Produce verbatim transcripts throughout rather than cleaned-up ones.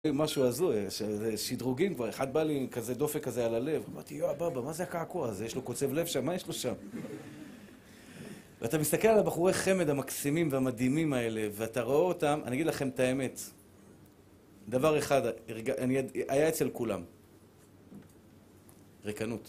משהו הזוי, שדרוגים כבר, אחד בא לי כזה דופק כזה על הלב, אמרתי, יואו, בבא, מה זה הקעקוע הזה? יש לו קוצב לב שם, מה יש לו שם? ואתה מסתכל על הבחורי חמד המקסימים והמדהימים האלה, ואתה רואה אותם, אני אגיד לכם את האמת, דבר אחד, אני, היה אצל כולם, ריקנות.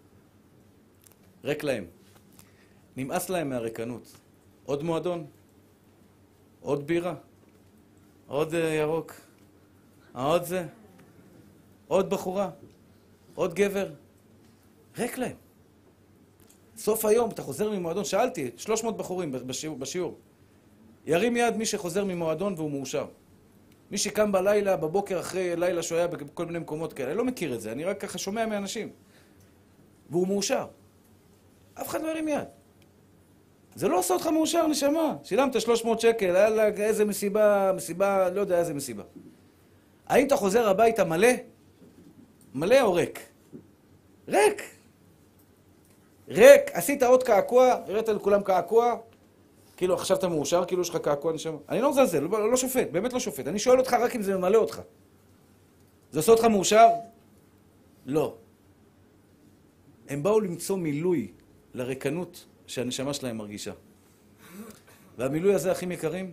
ריק להם. נמאס להם מהריקנות. עוד מועדון, עוד בירה, עוד ירוק, עוד זה, עוד בחורה, עוד גבר. ריק להם. סוף היום, אתה חוזר ממועדון, שאלתי, שלוש מאות בחורים בשיעור, בשיעור. ירים יד מי שחוזר ממועדון והוא מאושר. מי שקם בלילה, בבוקר אחרי לילה שהוא היה בכל מיני מקומות כאלה. אני לא מכיר את זה, אני רק ככה שומע מאנשים. והוא מאושר. אף אחד לא ירים יד. זה לא עושה אותך מאושר, נשמה. שילמת שלוש מאות שקל, היה לה איזה מסיבה, מסיבה, לא יודע איזה מסיבה. האם אתה חוזר הביתה מלא? מלא או ריק? ריק. ריק. עשית עוד קעקוע, הראית לכולם קעקוע, כאילו עכשיו אתה מאושר, כאילו יש לך קעקוע, נשמה. אני לא מזלזל, לא, לא שופט, באמת לא שופט. אני שואל אותך רק אם זה ממלא אותך. זה עושה אותך מאושר? לא. הם באו למצוא מילוי לריקנות שהנשמה שלהם מרגישה. והמילוי הזה, אחים יקרים,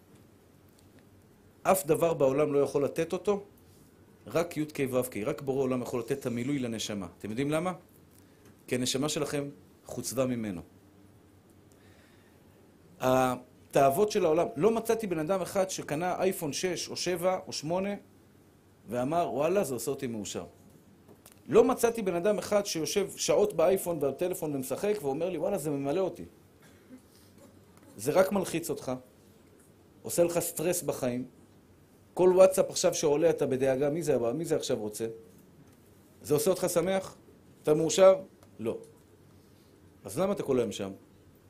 אף דבר בעולם לא יכול לתת אותו, רק י' כ' ו' כ', רק בורא עולם יכול לתת את המילוי לנשמה. אתם יודעים למה? כי הנשמה שלכם חוצבה ממנו. התאוות של העולם, לא מצאתי בן אדם אחד שקנה אייפון שש או שבע או שמונה ואמר, וואלה, זה עושה אותי מאושר. לא מצאתי בן אדם אחד שיושב שעות באייפון, בטלפון ומשחק ואומר לי, וואלה, זה ממלא אותי. זה רק מלחיץ אותך, עושה לך סטרס בחיים. כל וואטסאפ עכשיו שעולה אתה בדאגה, מי זה, מי זה עכשיו רוצה? זה עושה אותך שמח? אתה מאושר? לא. אז למה אתה כל היום שם?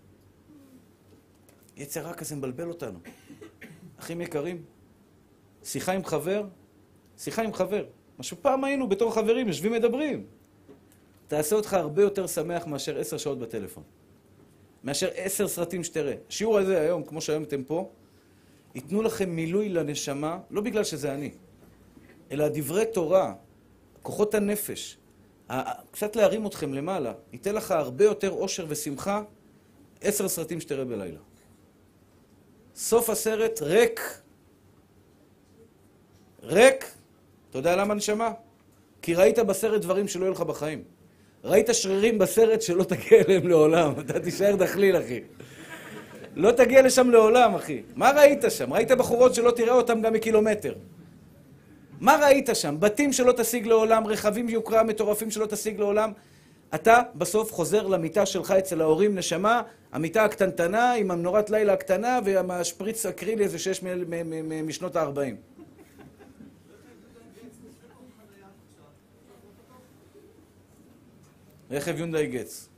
יצר רע כזה מבלבל אותנו. אחים יקרים, שיחה עם חבר, שיחה עם חבר. משהו פעם היינו בתור חברים, יושבים מדברים. תעשה אותך הרבה יותר שמח מאשר עשר שעות בטלפון. מאשר עשר סרטים שתראה. השיעור הזה היום, כמו שהיום אתם פה, ייתנו לכם מילוי לנשמה, לא בגלל שזה אני, אלא דברי תורה, כוחות הנפש, קצת להרים אתכם למעלה, ייתן לך הרבה יותר אושר ושמחה, עשר סרטים שתראה בלילה. סוף הסרט ריק. ריק. אתה יודע למה נשמה? כי ראית בסרט דברים שלא יהיו לך בחיים. ראית שרירים בסרט שלא תגיע אליהם לעולם. אתה תישאר דחליל, אחי. לא תגיע לשם לעולם, אחי. מה ראית שם? ראית בחורות שלא תראה אותם גם מקילומטר. מה ראית שם? בתים שלא תשיג לעולם, רכבים יוקרה, מטורפים שלא תשיג לעולם. אתה בסוף חוזר למיטה שלך אצל ההורים, נשמה, המיטה הקטנטנה עם המנורת לילה הקטנה והשפריץ אקרילי הזה שיש משנות ה-ארבעים. רכב יונדאי גץ.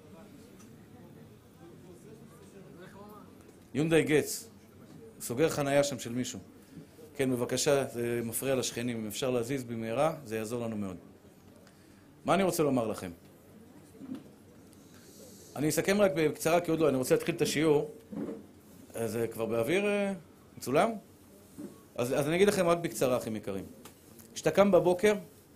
יונדאי גץ. סוגר חנייה שם של מישהו. כן, בבקשה, זה מפריע לשכנים. אם אפשר להזיז במהרה, זה יעזור לנו מאוד. מה אני רוצה לומר לכם? אני אסכם רק בקצרה, כי עוד לא, אני רוצה להתחיל את השיעור. אז כבר באוויר מצולם? אז, אז אני אגיד לכם רק בקצרה, אחים יקרים. כשאתה קם בבוקר,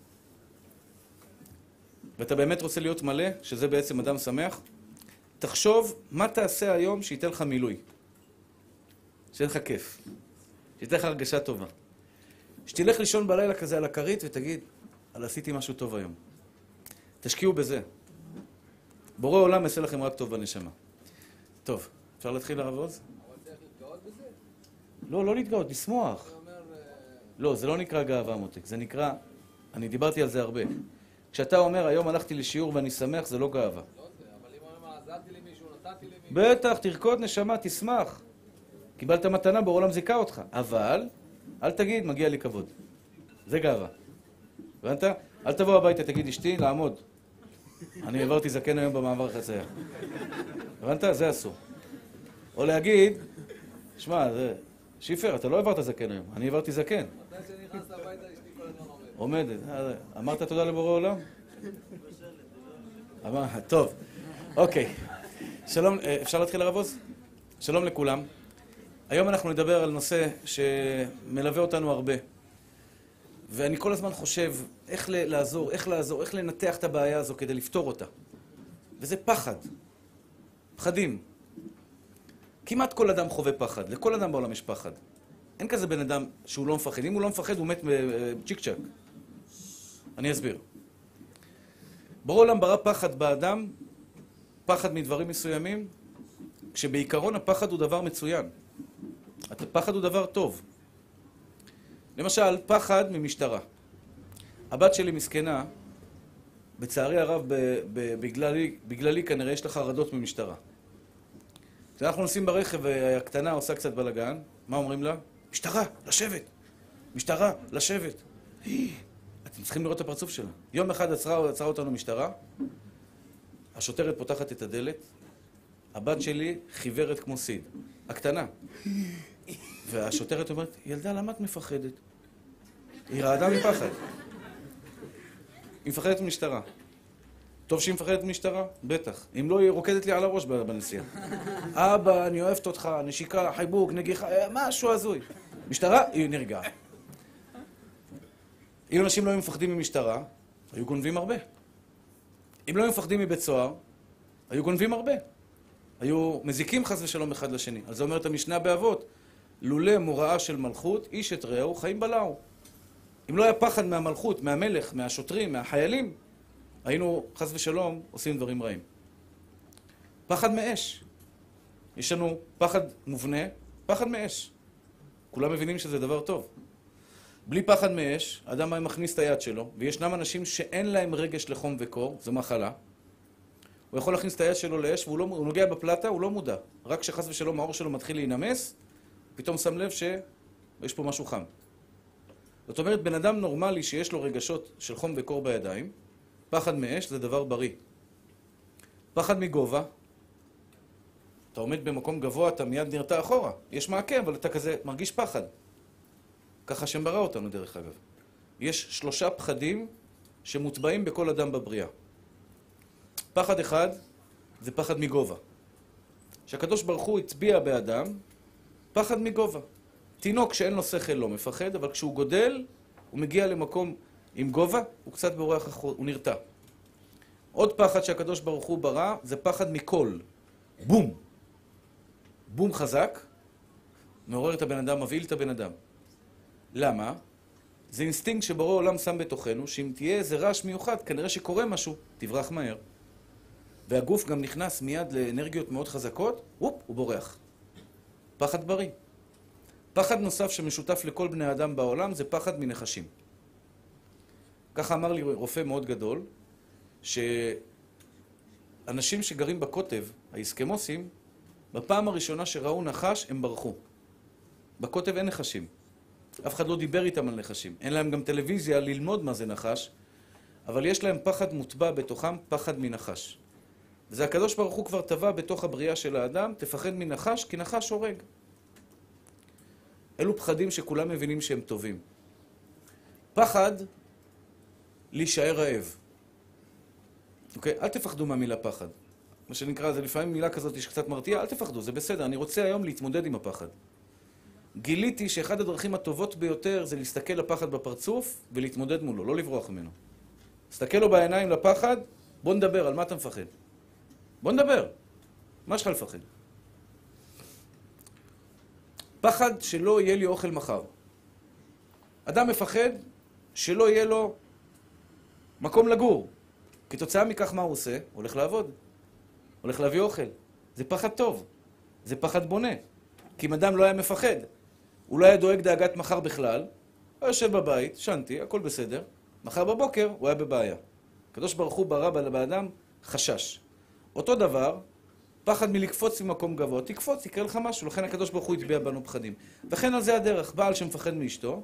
ואתה באמת רוצה להיות מלא, שזה בעצם אדם שמח, תחשוב מה תעשה היום שייתן לך מילוי. שיהיה לך כיף. שייתן לך הרגשה טובה. שתלך לישון בלילה כזה על הכרית ותגיד, אבל עשיתי משהו טוב היום. תשקיעו בזה. בורא עולם יעשה לכם רק טוב בנשמה. טוב, אפשר להתחיל הרב עוז? אבל צריך להתגאות בזה? לא, לא להתגאות, לשמוח. לא, זה לא נקרא גאווה, מותק. זה נקרא, אני דיברתי על זה הרבה. כשאתה אומר, היום הלכתי לשיעור ואני שמח, זה לא גאווה. לא זה, אבל אם הוא אומר, עזרתי למישהו, נתתי למישהו... בטח, תרקוד נשמה, תשמח. קיבלת מתנה, בעולם זיקה אותך. אבל, אל תגיד, מגיע לי כבוד. זה גאווה. הבנת? אל תבוא הביתה, תגיד, אשתי, לעמוד. אני העברתי זקן היום במעבר חצייה. הבנת? זה אסור. או להגיד, שמע, זה... שיפר, אתה לא העברת זקן היום, אני העברתי זקן. מתי שנכנסת הביתה, אשתי כל הזמן עומדת. עומדת. אמרת תודה לבורא עולם? טוב, אוקיי. שלום, אפשר להתחיל הרב עוז? שלום לכולם. היום אנחנו נדבר על נושא שמלווה אותנו הרבה. ואני כל הזמן חושב איך לעזור, איך לעזור, איך לנתח את הבעיה הזו כדי לפתור אותה. וזה פחד. פחדים. כמעט כל אדם חווה פחד. לכל אדם בעולם יש פחד. אין כזה בן אדם שהוא לא מפחד. אם הוא לא מפחד, הוא מת בצ'יק צ'ק. אני אסביר. בורא עולם ברא פחד באדם, פחד מדברים מסוימים, כשבעיקרון הפחד הוא דבר מצוין. הפחד הוא דבר טוב. למשל, פחד ממשטרה. הבת שלי מסכנה, בצערי הרב, בגללי, בגללי כנראה יש לה חרדות ממשטרה. כשאנחנו נוסעים ברכב והקטנה עושה קצת בלגן, מה אומרים לה? משטרה, לשבת! משטרה, לשבת! אתם צריכים לראות את הפרצוף שלה. יום אחד עצרה, עצרה אותנו משטרה, השוטרת פותחת את הדלת, הבת שלי חיוורת כמו סיד. הקטנה. והשוטרת אומרת, ילדה, למה את מפחדת? היא רעדה מפחד. היא מפחדת ממשטרה. טוב שהיא מפחדת ממשטרה? בטח. אם לא, היא רוקדת לי על הראש בנסיעה. אבא, אני אוהבת אותך, נשיקה, חיבוק, נגיחה, משהו הזוי. משטרה, היא נרגעה. אם אנשים לא היו מפחדים ממשטרה, היו גונבים הרבה. אם לא היו מפחדים מבית סוהר, היו גונבים הרבה. היו מזיקים חס ושלום אחד לשני. על זה אומרת המשנה באבות, לולא מוראה של מלכות, איש את רעהו, חיים בלעו. אם לא היה פחד מהמלכות, מהמלך, מהשוטרים, מהחיילים, היינו חס ושלום עושים דברים רעים. פחד מאש. יש לנו פחד מובנה, פחד מאש. כולם מבינים שזה דבר טוב. בלי פחד מאש, האדם היה מכניס את היד שלו, וישנם אנשים שאין להם רגש לחום וקור, זו מחלה. הוא יכול להכניס את היד שלו לאש, והוא לא, הוא נוגע בפלטה, הוא לא מודע. רק כשחס ושלום האור שלו מתחיל להינמס, פתאום שם לב שיש פה משהו חם. זאת אומרת, בן אדם נורמלי שיש לו רגשות של חום וקור בידיים, פחד מאש זה דבר בריא. פחד מגובה, אתה עומד במקום גבוה, אתה מיד נרתע אחורה. יש מעקה, אבל אתה כזה מרגיש פחד. ככה שם ברא אותנו דרך אגב. יש שלושה פחדים שמוטבעים בכל אדם בבריאה. פחד אחד זה פחד מגובה. שהקדוש ברוך הוא הצביע באדם, פחד מגובה. תינוק שאין לו שכל לא מפחד, אבל כשהוא גודל, הוא מגיע למקום עם גובה, הוא קצת בורח אחור, הוא נרתע. עוד פחד שהקדוש ברוך הוא ברא, זה פחד מקול. בום. בום חזק, מעורר את הבן אדם, מבהיל את הבן אדם. למה? זה אינסטינקט שבורא עולם שם בתוכנו, שאם תהיה איזה רעש מיוחד, כנראה שקורה משהו, תברח מהר. והגוף גם נכנס מיד לאנרגיות מאוד חזקות, אופ, הוא בורח. פחד בריא. פחד נוסף שמשותף לכל בני האדם בעולם זה פחד מנחשים. ככה אמר לי רופא מאוד גדול, שאנשים שגרים בקוטב, האסקימוסים, בפעם הראשונה שראו נחש הם ברחו. בקוטב אין נחשים. אף אחד לא דיבר איתם על נחשים. אין להם גם טלוויזיה ללמוד מה זה נחש, אבל יש להם פחד מוטבע בתוכם, פחד מנחש. וזה הקדוש ברוך הוא כבר טבע בתוך הבריאה של האדם, תפחד מנחש כי נחש הורג. אלו פחדים שכולם מבינים שהם טובים. פחד להישאר רעב. אוקיי? אל תפחדו מהמילה פחד. מה שנקרא, זה לפעמים מילה כזאת שקצת מרתיעה, אל תפחדו, זה בסדר. אני רוצה היום להתמודד עם הפחד. גיליתי שאחד הדרכים הטובות ביותר זה להסתכל לפחד בפרצוף ולהתמודד מולו, לא לברוח ממנו. תסתכל לו בעיניים לפחד, בוא נדבר, על מה אתה מפחד? בוא נדבר. מה שלך לפחד? פחד שלא יהיה לי אוכל מחר. אדם מפחד שלא יהיה לו מקום לגור. כתוצאה מכך מה הוא עושה? הולך לעבוד. הולך להביא אוכל. זה פחד טוב. זה פחד בונה. כי אם אדם לא היה מפחד, הוא לא היה דואג דאגת מחר בכלל, הוא יושב בבית, שנתי, הכל בסדר. מחר בבוקר הוא היה בבעיה. הקדוש ברוך הוא ברא באדם חשש. אותו דבר, פחד מלקפוץ ממקום גבוה, תקפוץ, יקרה לך משהו, לכן הקדוש ברוך הוא יטביע בנו פחדים. וכן על זה הדרך, בעל שמפחד מאשתו,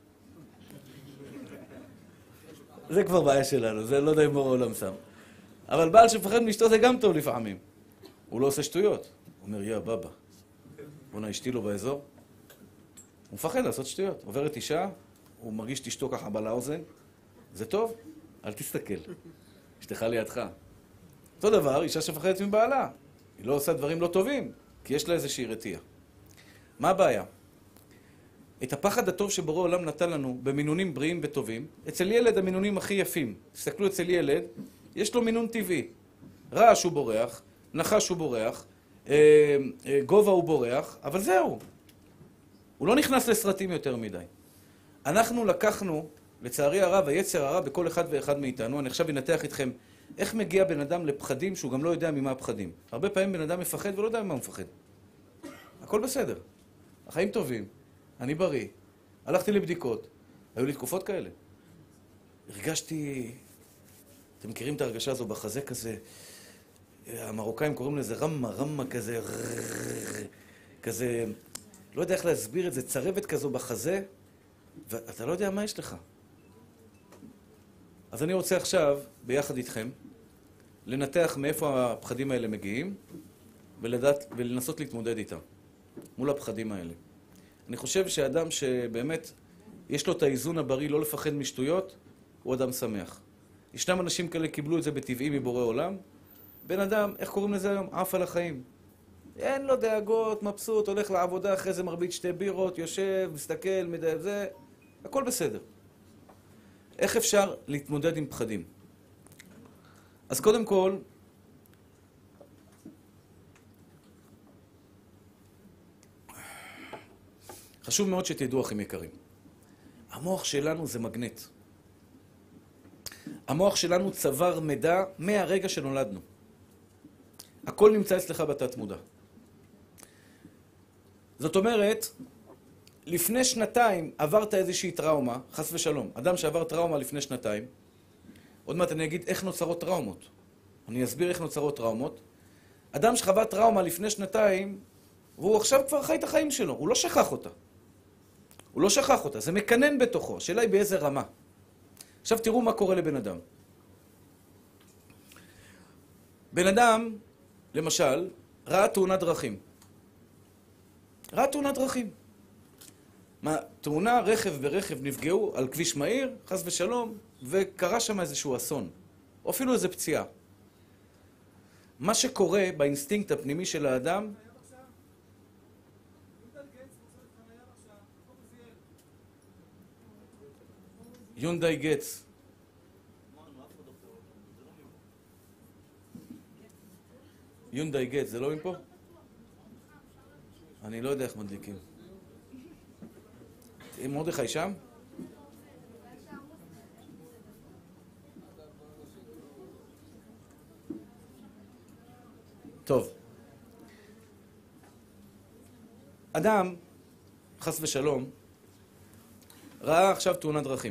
זה כבר בעיה שלנו, זה לא יודע אם בורא עולם שם. אבל בעל שמפחד מאשתו זה גם טוב לפעמים. הוא לא עושה שטויות. הוא אומר, יא בבא, בוא'נה אשתי לו באזור. הוא מפחד לעשות שטויות. עוברת אישה, הוא מרגיש את אשתו ככה בלה אוזן. זה טוב, אל תסתכל. אשתך לידך. אותו דבר, אישה שמפחדת מבעלה. היא לא עושה דברים לא טובים, כי יש לה איזושהי רתיעה. מה הבעיה? את הפחד הטוב שבורא עולם נתן לנו במינונים בריאים וטובים, אצל ילד המינונים הכי יפים. תסתכלו אצל ילד, יש לו מינון טבעי. רעש הוא בורח, נחש הוא בורח, אה, אה, גובה הוא בורח, אבל זהו. הוא לא נכנס לסרטים יותר מדי. אנחנו לקחנו, לצערי הרב, היצר הרע בכל אחד ואחד מאיתנו. אני עכשיו אנתח איתכם איך מגיע בן אדם לפחדים שהוא גם לא יודע ממה הפחדים. הרבה פעמים בן אדם מפחד ולא יודע ממה הוא מפחד. הכל בסדר. החיים טובים. אני בריא. הלכתי לבדיקות. היו לי תקופות כאלה. הרגשתי... אתם מכירים את הרגשה הזו בחזה כזה? המרוקאים קוראים לזה רמה, רמה כזה... כזה... לא יודע איך להסביר את זה, צרבת כזו בחזה, ואתה לא יודע מה יש לך. אז אני רוצה עכשיו, ביחד איתכם, לנתח מאיפה הפחדים האלה מגיעים, ולדעת, ולנסות להתמודד איתם, מול הפחדים האלה. אני חושב שאדם שבאמת יש לו את האיזון הבריא לא לפחד משטויות, הוא אדם שמח. ישנם אנשים כאלה קיבלו את זה בטבעי מבורא עולם. בן אדם, איך קוראים לזה היום? עף על החיים. אין לו דאגות, מבסוט, הולך לעבודה, אחרי זה מרביץ שתי בירות, יושב, מסתכל, מדע, זה... הכל בסדר. איך אפשר להתמודד עם פחדים? אז קודם כל, חשוב מאוד שתדעו, אחים יקרים. המוח שלנו זה מגנט. המוח שלנו צבר מידע מהרגע שנולדנו. הכל נמצא אצלך בתת מודע. זאת אומרת, לפני שנתיים עברת איזושהי טראומה, חס ושלום. אדם שעבר טראומה לפני שנתיים, עוד מעט אני אגיד איך נוצרות טראומות. אני אסביר איך נוצרות טראומות. אדם שחווה טראומה לפני שנתיים, והוא עכשיו כבר חי את החיים שלו, הוא לא שכח אותה. הוא לא שכח אותה, זה מקנן בתוכו. השאלה היא באיזה רמה. עכשיו תראו מה קורה לבן אדם. בן אדם, למשל, ראה תאונת דרכים. ראה תאונת דרכים. מה, תאונה, רכב ורכב נפגעו על כביש מהיר, חס ושלום, וקרה שם איזשהו אסון. או אפילו איזו פציעה. מה שקורה באינסטינקט הפנימי של האדם, יונדאי גץ. יונדאי גץ, זה לא מפה? אני לא יודע איך מדליקים. מרדכי שם? טוב. אדם, חס ושלום, ראה עכשיו תאונת דרכים.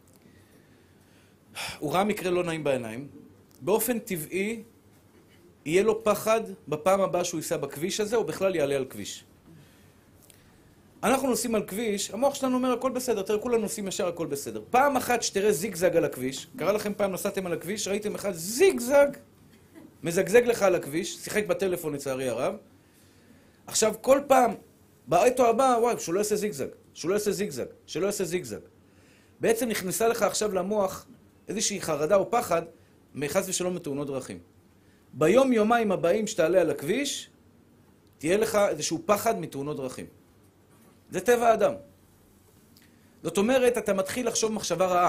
הוא ראה מקרה לא נעים בעיניים. באופן טבעי, יהיה לו פחד בפעם הבאה שהוא ייסע בכביש הזה, או בכלל יעלה על כביש. אנחנו נוסעים על כביש, המוח שלנו אומר, הכל בסדר, תראה, כולם נוסעים ישר, הכל בסדר. פעם אחת שתראה זיגזג על הכביש, קרה לכם פעם נסעתם על הכביש, ראיתם אחד זיגזג, מזגזג לך על הכביש, שיחק בטלפון לצערי הרב. עכשיו, כל פעם, באוטו הבא, וואי, שהוא לא יעשה זיגזג, שהוא לא יעשה זיגזג, שלא יעשה זיגזג. בעצם נכנסה לך עכשיו למוח איזושהי חרדה או פחד, מחס ושלום מתאונות דרכים. ביום יומיים הבאים שתעלה על הכביש, תהיה לך איזשהו פחד מתאונות דרכים. זה טבע האדם. זאת אומרת, אתה מתחיל לחשוב מחשבה רעה.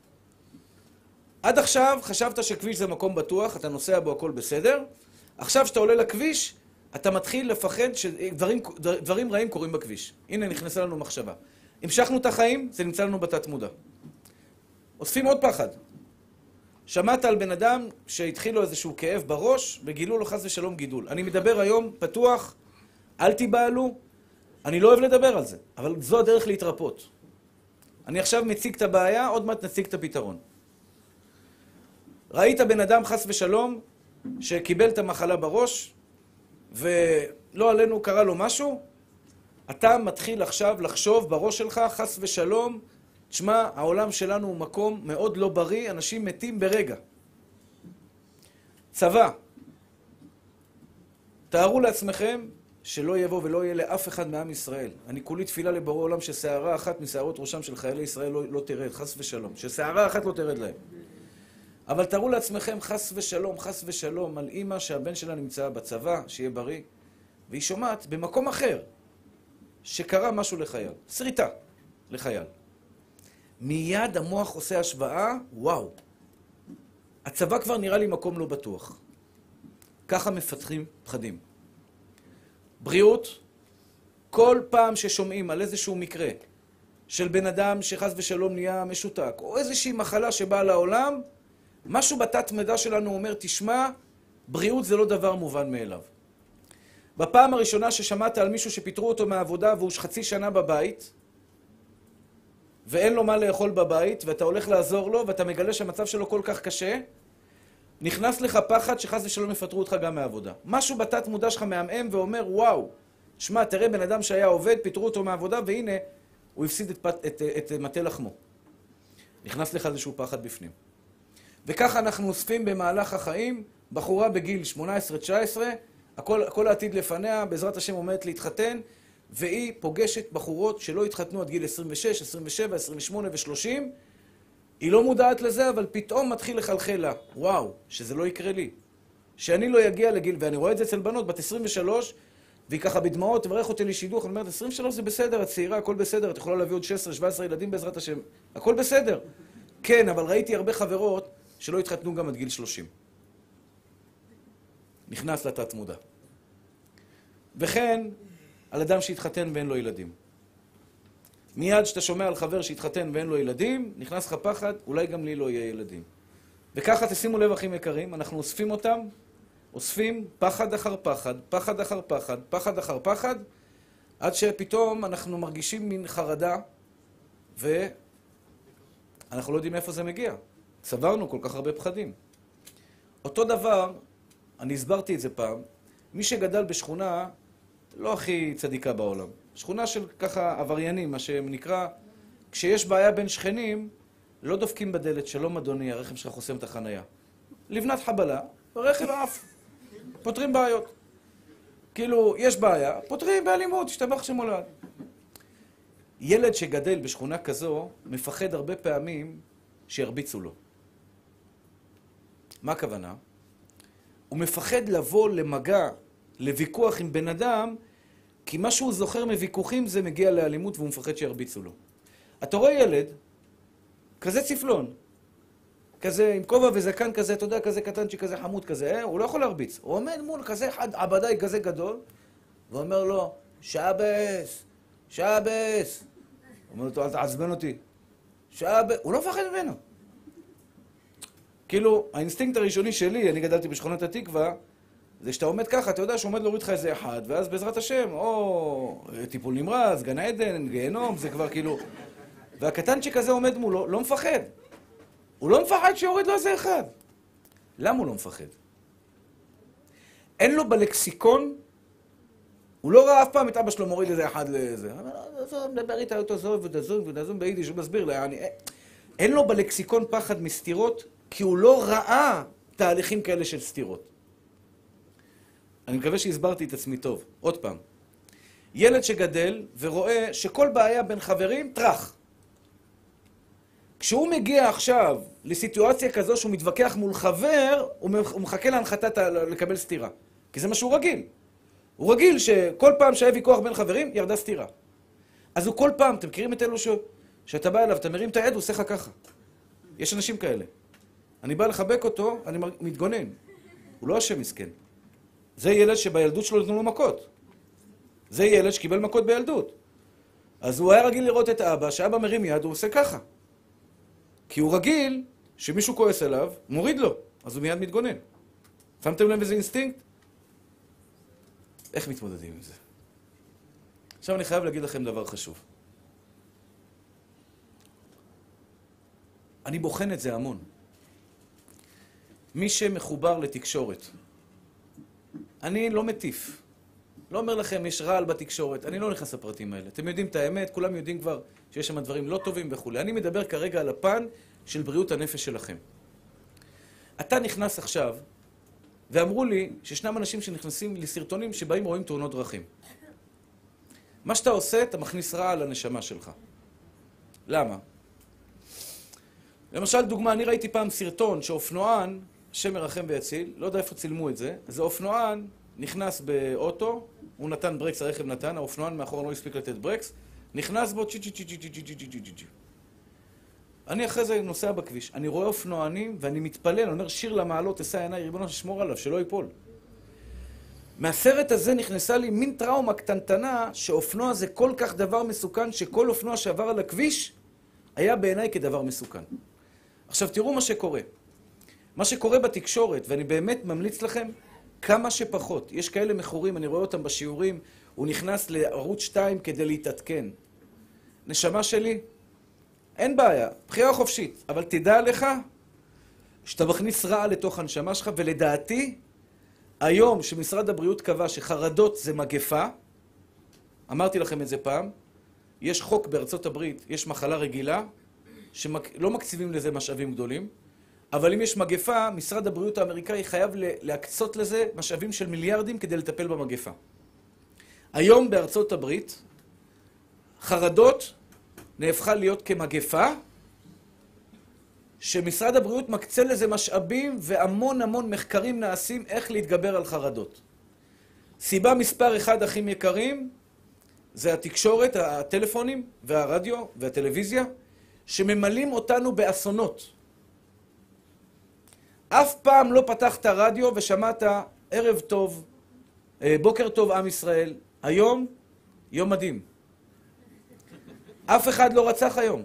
עד עכשיו חשבת שכביש זה מקום בטוח, אתה נוסע בו הכל בסדר. עכשיו שאתה עולה לכביש, אתה מתחיל לפחד שדברים דברים רעים קורים בכביש. הנה נכנסה לנו מחשבה. המשכנו את החיים, זה נמצא לנו בתת מודע. אוספים עוד פחד. שמעת על בן אדם שהתחיל לו איזשהו כאב בראש, וגילו לו חס ושלום גידול. אני מדבר היום פתוח, אל תיבהלו. אני לא אוהב לדבר על זה, אבל זו הדרך להתרפות. אני עכשיו מציג את הבעיה, עוד מעט נציג את הפתרון. ראית בן אדם חס ושלום שקיבל את המחלה בראש, ולא עלינו קרה לו משהו, אתה מתחיל עכשיו לחשוב בראש שלך חס ושלום, תשמע, העולם שלנו הוא מקום מאוד לא בריא, אנשים מתים ברגע. צבא. תארו לעצמכם שלא יבוא ולא יהיה לאף אחד מעם ישראל. אני כולי תפילה לבורא עולם ששערה אחת משערות ראשם של חיילי ישראל לא, לא תרד, חס ושלום. ששערה אחת לא תרד להם. אבל תארו לעצמכם חס ושלום, חס ושלום, על אמא שהבן שלה נמצא בצבא, שיהיה בריא, והיא שומעת במקום אחר שקרה משהו לחייל. שריטה. לחייל. מיד המוח עושה השוואה, וואו. הצבא כבר נראה לי מקום לא בטוח. ככה מפתחים פחדים. בריאות, כל פעם ששומעים על איזשהו מקרה של בן אדם שחס ושלום נהיה משותק, או איזושהי מחלה שבאה לעולם, משהו בתת מידע שלנו אומר, תשמע, בריאות זה לא דבר מובן מאליו. בפעם הראשונה ששמעת על מישהו שפיטרו אותו מהעבודה והוא חצי שנה בבית, ואין לו מה לאכול בבית, ואתה הולך לעזור לו, ואתה מגלה שהמצב שלו כל כך קשה, נכנס לך פחד שחס ושלום יפטרו אותך גם מהעבודה. משהו בתת מודע שלך מהמם ואומר, וואו, שמע, תראה בן אדם שהיה עובד, פיטרו אותו מהעבודה, והנה, הוא הפסיד את, את, את, את מטה לחמו. נכנס לך איזשהו פחד בפנים. וככה אנחנו אוספים במהלך החיים, בחורה בגיל שמונה עשרה תשע עשרה, הכל, הכל העתיד לפניה, בעזרת השם עומדת להתחתן, והיא פוגשת בחורות שלא התחתנו עד גיל עשרים ושש, עשרים ושבע, עשרים ושמונה ושלושים, היא לא מודעת לזה, אבל פתאום מתחיל לחלחל לה. וואו, שזה לא יקרה לי. שאני לא יגיע לגיל, ואני רואה את זה אצל בנות, בת עשרים ושלוש, והיא ככה בדמעות, תברך אותי לשידוך, אני אומרת, עשרים ושלוש זה בסדר, את צעירה, הכל בסדר, את יכולה להביא עוד שש עשרה שבע עשרה ילדים בעזרת השם, הכל בסדר. כן, אבל ראיתי הרבה חברות שלא התחתנו גם עד גיל שלושים. נכנס לתת מודע. וכן, על אדם שהתחתן ואין לו ילדים. מיד שאתה שומע על חבר שהתחתן ואין לו ילדים, נכנס לך פחד, אולי גם לי לא יהיה ילדים. וככה תשימו לב אחים יקרים, אנחנו אוספים אותם, אוספים פחד אחר פחד, פחד אחר פחד, פחד אחר פחד, עד שפתאום אנחנו מרגישים מין חרדה, ואנחנו לא יודעים איפה זה מגיע. צברנו כל כך הרבה פחדים. אותו דבר, אני הסברתי את זה פעם, מי שגדל בשכונה לא הכי צדיקה בעולם. שכונה של ככה עבריינים, מה שנקרא, כשיש בעיה בין שכנים, לא דופקים בדלת, שלום אדוני, הרכב שלך חוסם את החנייה. לבנת חבלה, הרכב עף. פותרים בעיות. כאילו, יש בעיה, פותרים באלימות, השתבח שמולד. ילד שגדל בשכונה כזו, מפחד הרבה פעמים שירביצו לו. מה הכוונה? הוא מפחד לבוא למגע, לוויכוח עם בן אדם, כי מה שהוא זוכר מוויכוחים זה מגיע לאלימות והוא מפחד שירביצו לו. אתה רואה ילד, כזה צפלון, כזה עם כובע וזקן כזה, אתה יודע, כזה קטנצ'י, כזה חמוד כזה, אה? הוא לא יכול להרביץ. הוא עומד מול כזה אחד עבדאי כזה גדול, ואומר לו, שבס, שבס. הוא אומר לו, אל תעצבן אותי. שבס. הוא לא מפחד ממנו. כאילו, האינסטינקט הראשוני שלי, אני גדלתי בשכונת התקווה, זה שאתה עומד ככה, אתה יודע שעומד להוריד לך איזה אחד, ואז בעזרת השם, או טיפול נמרץ, גן עדן, גיהנום, זה כבר כאילו... והקטנצ'יק הזה עומד מולו, לא מפחד. הוא לא מפחד שיוריד לו איזה אחד. למה הוא לא מפחד? אין לו בלקסיקון, הוא לא ראה אף פעם את אבא שלו מוריד איזה אחד לאיזה. הוא מדבר איתה אותו זו ודזון ודזון ביידיש, הוא מסביר לה, אני... אין לו בלקסיקון פחד מסתירות, כי הוא לא ראה תהליכים כאלה של סתירות. אני מקווה שהסברתי את עצמי טוב. עוד פעם. ילד שגדל ורואה שכל בעיה בין חברים, טרח. כשהוא מגיע עכשיו לסיטואציה כזו שהוא מתווכח מול חבר, הוא מחכה להנחתה לקבל סתירה. כי זה מה שהוא רגיל. הוא רגיל שכל פעם שהיה ויכוח בין חברים, ירדה סתירה. אז הוא כל פעם, אתם מכירים את אלו ש... שאתה בא אליו, אתה מרים את היד, הוא עושה לך ככה. יש אנשים כאלה. אני בא לחבק אותו, אני מתגונן. הוא לא אשם מסכן. זה ילד שבילדות שלו נתנו לו מכות. זה ילד שקיבל מכות בילדות. אז הוא היה רגיל לראות את האבא, שאבא מרים יד, הוא עושה ככה. כי הוא רגיל שמישהו כועס עליו, מוריד לו, אז הוא מיד מתגונן. שמתם לב איזה אינסטינקט? איך מתמודדים עם זה? עכשיו אני חייב להגיד לכם דבר חשוב. אני בוחן את זה המון. מי שמחובר לתקשורת, אני לא מטיף. לא אומר לכם, יש רעל בתקשורת, אני לא נכנס לפרטים האלה. אתם יודעים את האמת, כולם יודעים כבר שיש שם דברים לא טובים וכו'. אני מדבר כרגע על הפן של בריאות הנפש שלכם. אתה נכנס עכשיו, ואמרו לי שישנם אנשים שנכנסים לסרטונים שבאים רואים תאונות דרכים. מה שאתה עושה, אתה מכניס רעל לנשמה שלך. למה? למשל, דוגמה, אני ראיתי פעם סרטון שאופנוען, השם מרחם ויציל, לא יודע איפה צילמו את זה, זה אופנוען נכנס באוטו, הוא נתן ברקס, הרכב נתן, האופנוען מאחור לא הספיק לתת ברקס, נכנס בו צ'י צ'י צ'י צ'י צ'י צ'י צ'י צ'י צ'י צ'י. אני אחרי זה נוסע בכביש, אני רואה אופנוענים ואני מתפלל, אני אומר שיר למעלות, אשא עיניי, ריבונו ששמור עליו, שלא ייפול. מהסרט הזה נכנסה לי מין טראומה קטנטנה שאופנוע זה כל כך דבר מסוכן, שכל אופנוע שעבר על הכביש היה בעיניי כדבר מסוכן. עכשיו תראו מה שקורה. מה שקורה בתקשורת, ואני באמת ממליץ לכם כמה שפחות. יש כאלה מכורים, אני רואה אותם בשיעורים, הוא נכנס לערוץ שתיים כדי להתעדכן. נשמה שלי, אין בעיה, בחירה חופשית, אבל תדע לך שאתה מכניס רע לתוך הנשמה שלך, ולדעתי, היום שמשרד הבריאות קבע שחרדות זה מגפה, אמרתי לכם את זה פעם, יש חוק בארצות הברית, יש מחלה רגילה, שלא מקציבים לזה משאבים גדולים, אבל אם יש מגפה, משרד הבריאות האמריקאי חייב להקצות לזה משאבים של מיליארדים כדי לטפל במגפה. היום בארצות הברית, חרדות נהפכה להיות כמגפה, שמשרד הבריאות מקצה לזה משאבים והמון המון מחקרים נעשים איך להתגבר על חרדות. סיבה מספר אחד אחים יקרים, זה התקשורת, הטלפונים והרדיו והטלוויזיה, שממלאים אותנו באסונות. אף פעם לא פתחת רדיו ושמעת ערב טוב, בוקר טוב עם ישראל, היום יום מדהים. אף אחד לא רצח היום.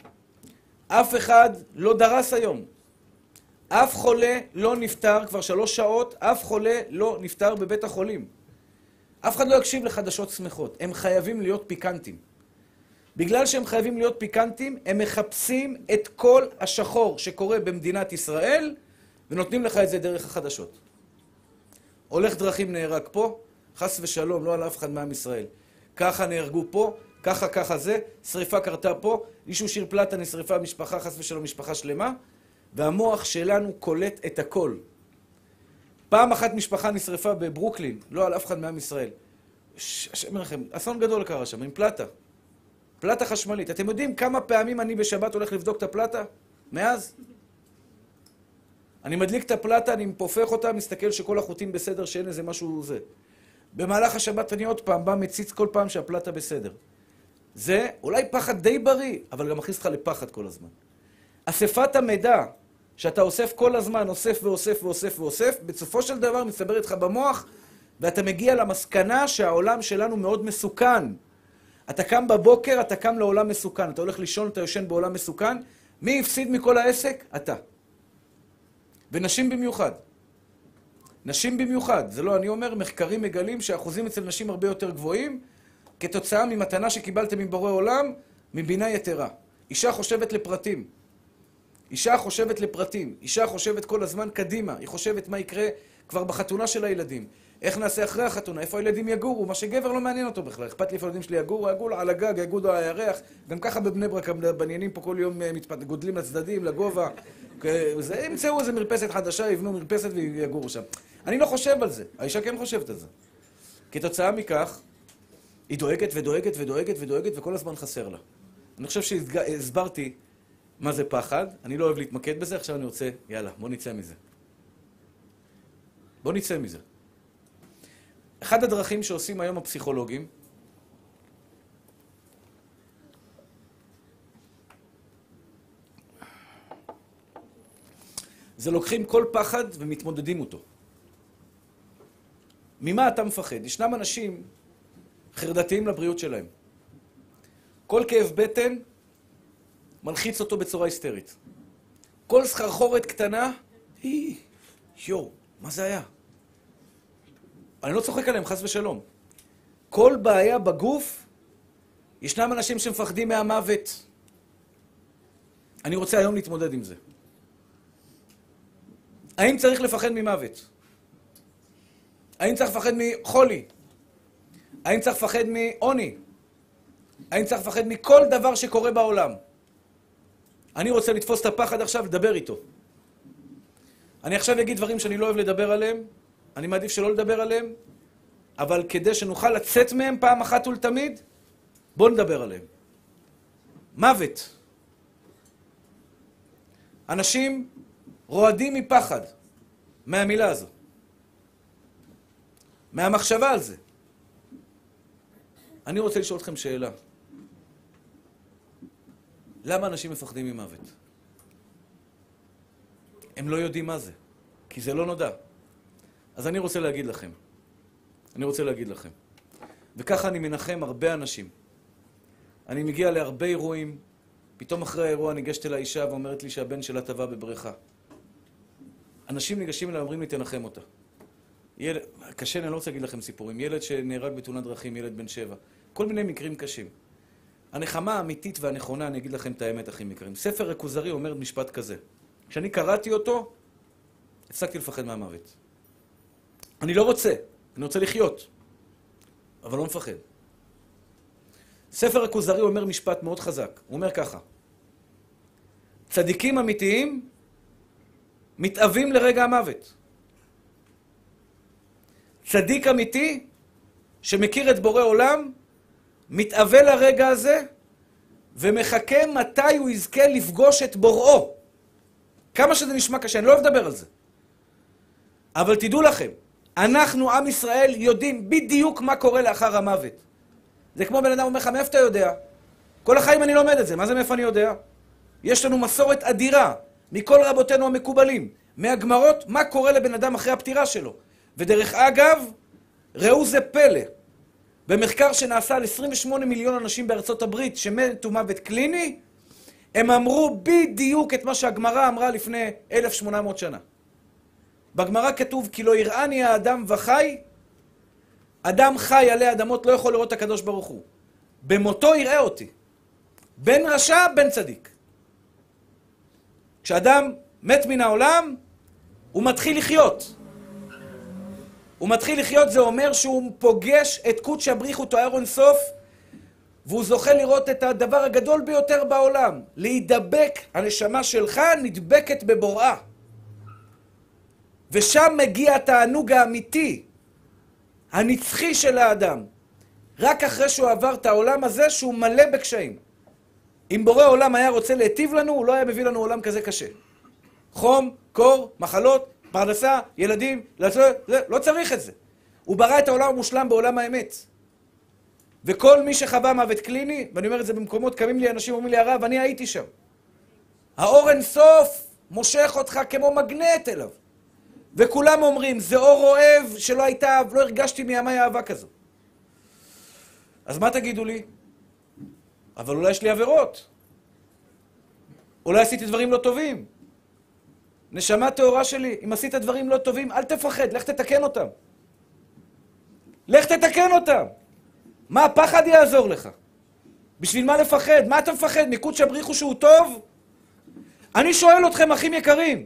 אף אחד לא דרס היום. אף חולה לא נפטר כבר שלוש שעות, אף חולה לא נפטר בבית החולים. אף אחד לא יקשיב לחדשות שמחות. הם חייבים להיות פיקנטים. בגלל שהם חייבים להיות פיקנטים, הם מחפשים את כל השחור שקורה במדינת ישראל, ונותנים לך את זה דרך החדשות. הולך דרכים נהרג פה, חס ושלום, לא על אף אחד מעם ישראל. ככה נהרגו פה, ככה ככה זה, שריפה קרתה פה, אישו שיר פלטה נשריפה משפחה, חס ושלום משפחה שלמה, והמוח שלנו קולט את הכל. פעם אחת משפחה נשרפה בברוקלין, לא על אף אחד מעם ישראל. השם לכם, אסון גדול קרה שם, עם פלטה. פלטה חשמלית. אתם יודעים כמה פעמים אני בשבת הולך לבדוק את הפלטה? מאז? אני מדליק את הפלטה, אני מפופך אותה, מסתכל שכל החוטים בסדר, שאין איזה משהו זה. במהלך השבת אני עוד פעם בא מציץ כל פעם שהפלטה בסדר. זה אולי פחד די בריא, אבל גם מכניס לך לפחד כל הזמן. אספת המידע שאתה אוסף כל הזמן, אוסף ואוסף ואוסף ואוסף, בסופו של דבר מסתבר איתך במוח, ואתה מגיע למסקנה שהעולם שלנו מאוד מסוכן. אתה קם בבוקר, אתה קם לעולם מסוכן. אתה הולך לישון, אתה יושן בעולם מסוכן. מי הפסיד מכל העסק? אתה. ונשים במיוחד. נשים במיוחד. זה לא אני אומר, מחקרים מגלים שהאחוזים אצל נשים הרבה יותר גבוהים, כתוצאה ממתנה שקיבלתם מבורא עולם, מבינה יתרה. אישה חושבת לפרטים. אישה חושבת לפרטים. אישה חושבת כל הזמן קדימה. היא חושבת מה יקרה כבר בחתונה של הילדים. איך נעשה אחרי החתונה? איפה הילדים יגורו? מה שגבר לא מעניין אותו בכלל. אכפת לי איפה הילדים שלי יגורו, יגורו על הגג, יגורו על הירח. גם ככה בבני ברק, הבניינים פה כל יום גודלים לצדדים, לגובה. זה, ימצאו איזה מרפסת חדשה, יבנו מרפסת ויגורו שם. אני לא חושב על זה. האישה כן חושבת על זה. כתוצאה מכך, היא דואגת ודואגת ודואגת ודואגת וכל הזמן חסר לה. אני חושב שהסברתי מה זה פחד. אני לא אוהב להתמקד בזה, עכשיו אני רוצה, יאללה, בוא נצא מזה. בוא נצא מזה. אחד הדרכים שעושים היום הפסיכולוגים, זה לוקחים כל פחד ומתמודדים אותו. ממה אתה מפחד? ישנם אנשים חרדתיים לבריאות שלהם. כל כאב בטן מלחיץ אותו בצורה היסטרית. כל סחרחורת קטנה, היא, יו, מה זה היה? אני לא צוחק עליהם, חס ושלום. כל בעיה בגוף, ישנם אנשים שמפחדים מהמוות. אני רוצה היום להתמודד עם זה. האם צריך לפחד ממוות? האם צריך לפחד מחולי? האם צריך לפחד מעוני? האם צריך לפחד מכל דבר שקורה בעולם? אני רוצה לתפוס את הפחד עכשיו, לדבר איתו. אני עכשיו אגיד דברים שאני לא אוהב לדבר עליהם, אני מעדיף שלא לדבר עליהם, אבל כדי שנוכל לצאת מהם פעם אחת ולתמיד, בואו נדבר עליהם. מוות. אנשים רועדים מפחד, מהמילה הזו. מהמחשבה על זה. אני רוצה לשאול אתכם שאלה. למה אנשים מפחדים ממוות? הם לא יודעים מה זה, כי זה לא נודע. אז אני רוצה להגיד לכם, אני רוצה להגיד לכם, וככה אני מנחם הרבה אנשים. אני מגיע להרבה אירועים, פתאום אחרי האירוע ניגשת אל האישה ואומרת לי שהבן שלה טבע בבריכה. אנשים ניגשים אליי ואומרים לי, תנחם אותה. ילד, קשה, אני לא רוצה להגיד לכם סיפורים. ילד שנהרג בתאונת דרכים, ילד בן שבע. כל מיני מקרים קשים. הנחמה האמיתית והנכונה, אני אגיד לכם את האמת הכי מקרים. ספר הכוזרי אומר משפט כזה. כשאני קראתי אותו, הפסקתי לפחד מהמוות. אני לא רוצה, אני רוצה לחיות, אבל לא מפחד. ספר הכוזרי אומר משפט מאוד חזק. הוא אומר ככה: צדיקים אמיתיים מתאבים לרגע המוות. צדיק אמיתי שמכיר את בורא עולם מתאבל לרגע הזה ומחכה מתי הוא יזכה לפגוש את בוראו. כמה שזה נשמע קשה, אני לא אוהב לדבר על זה. אבל תדעו לכם, אנחנו, עם ישראל, יודעים בדיוק מה קורה לאחר המוות. זה כמו בן אדם אומר לך, מאיפה אתה יודע? כל החיים אני לומד את זה, מה זה מאיפה אני יודע? יש לנו מסורת אדירה מכל רבותינו המקובלים, מהגמרות, מה קורה לבן אדם אחרי הפטירה שלו. ודרך אגב, ראו זה פלא, במחקר שנעשה על עשרים ושמונה מיליון אנשים בארצות הברית שמתו מוות קליני, הם אמרו בדיוק את מה שהגמרא אמרה לפני אלף ושמונה מאות שנה. בגמרא כתוב, כי לא יראני האדם וחי, אדם חי עלי אדמות לא יכול לראות את הקדוש ברוך הוא. במותו יראה אותי. בין רשע, בין צדיק. כשאדם מת מן העולם, הוא מתחיל לחיות. הוא מתחיל לחיות, זה אומר שהוא פוגש את קודש הבריחותו האור סוף, והוא זוכה לראות את הדבר הגדול ביותר בעולם. להידבק, הנשמה שלך נדבקת בבוראה. ושם מגיע התענוג האמיתי, הנצחי של האדם. רק אחרי שהוא עבר את העולם הזה שהוא מלא בקשיים. אם בורא עולם היה רוצה להיטיב לנו, הוא לא היה מביא לנו עולם כזה קשה. חום, קור, מחלות, פרנסה, ילדים, זה, לא צריך את זה. הוא ברא את העולם המושלם בעולם האמת. וכל מי שחווה מוות קליני, ואני אומר את זה במקומות, קמים לי אנשים ואומרים לי, הרב, אני הייתי שם. האור אין סוף מושך אותך כמו מגנט אליו. וכולם אומרים, זה אור אוהב שלא הייתה, לא הרגשתי מימי אהבה כזו. אז מה תגידו לי? אבל אולי יש לי עבירות. אולי עשיתי דברים לא טובים. נשמה תאורה שלי, אם עשית דברים לא טובים, אל תפחד, לך תתקן אותם. לך תתקן אותם. מה הפחד יעזור לך? בשביל מה לפחד? מה אתה מפחד? מקודש הבריחו שהוא טוב? אני שואל אתכם, אחים יקרים.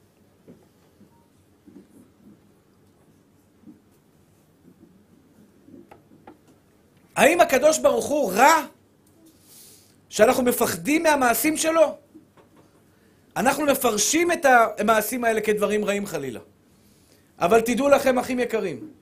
האם הקדוש ברוך הוא רע? שאנחנו מפחדים מהמעשים שלו? אנחנו מפרשים את המעשים האלה כדברים רעים חלילה. אבל תדעו לכם, אחים יקרים,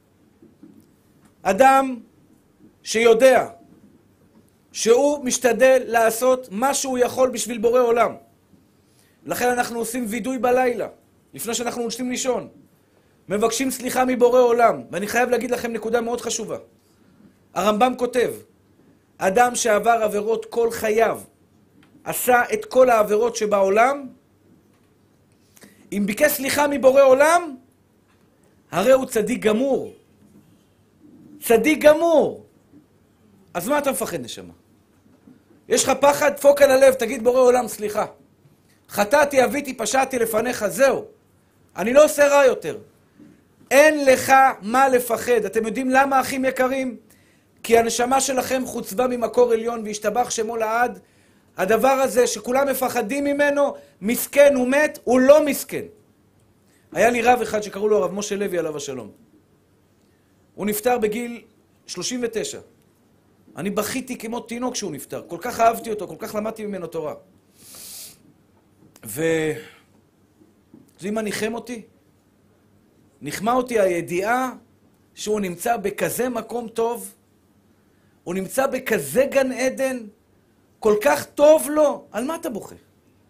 אדם שיודע שהוא משתדל לעשות מה שהוא יכול בשביל בורא עולם. לכן אנחנו עושים וידוי בלילה, לפני שאנחנו נושבים לישון. מבקשים סליחה מבורא עולם. ואני חייב להגיד לכם נקודה מאוד חשובה. הרמב"ם כותב, אדם שעבר עבירות כל חייו, עשה את כל העבירות שבעולם, אם ביקש סליחה מבורא עולם, הרי הוא צדיק גמור. צדיק גמור. אז מה אתה מפחד, נשמה? יש לך פחד, דפוק על הלב, תגיד בורא עולם סליחה. חטאתי, אביתי, פשעתי לפניך, זהו. אני לא עושה רע יותר. אין לך מה לפחד. אתם יודעים למה, אחים יקרים? כי הנשמה שלכם חוצבה ממקור עליון והשתבח שמו לעד. הדבר הזה שכולם מפחדים ממנו, מסכן ומת, הוא לא מסכן. היה לי רב אחד שקראו לו הרב משה לוי עליו השלום. הוא נפטר בגיל שלושים ותשע. אני בכיתי כמו תינוק כשהוא נפטר. כל כך אהבתי אותו, כל כך למדתי ממנו תורה. ו... זה מה ניחם אותי? נחמה אותי הידיעה שהוא נמצא בכזה מקום טוב, הוא נמצא בכזה גן עדן, כל כך טוב לו, על מה אתה בוכה?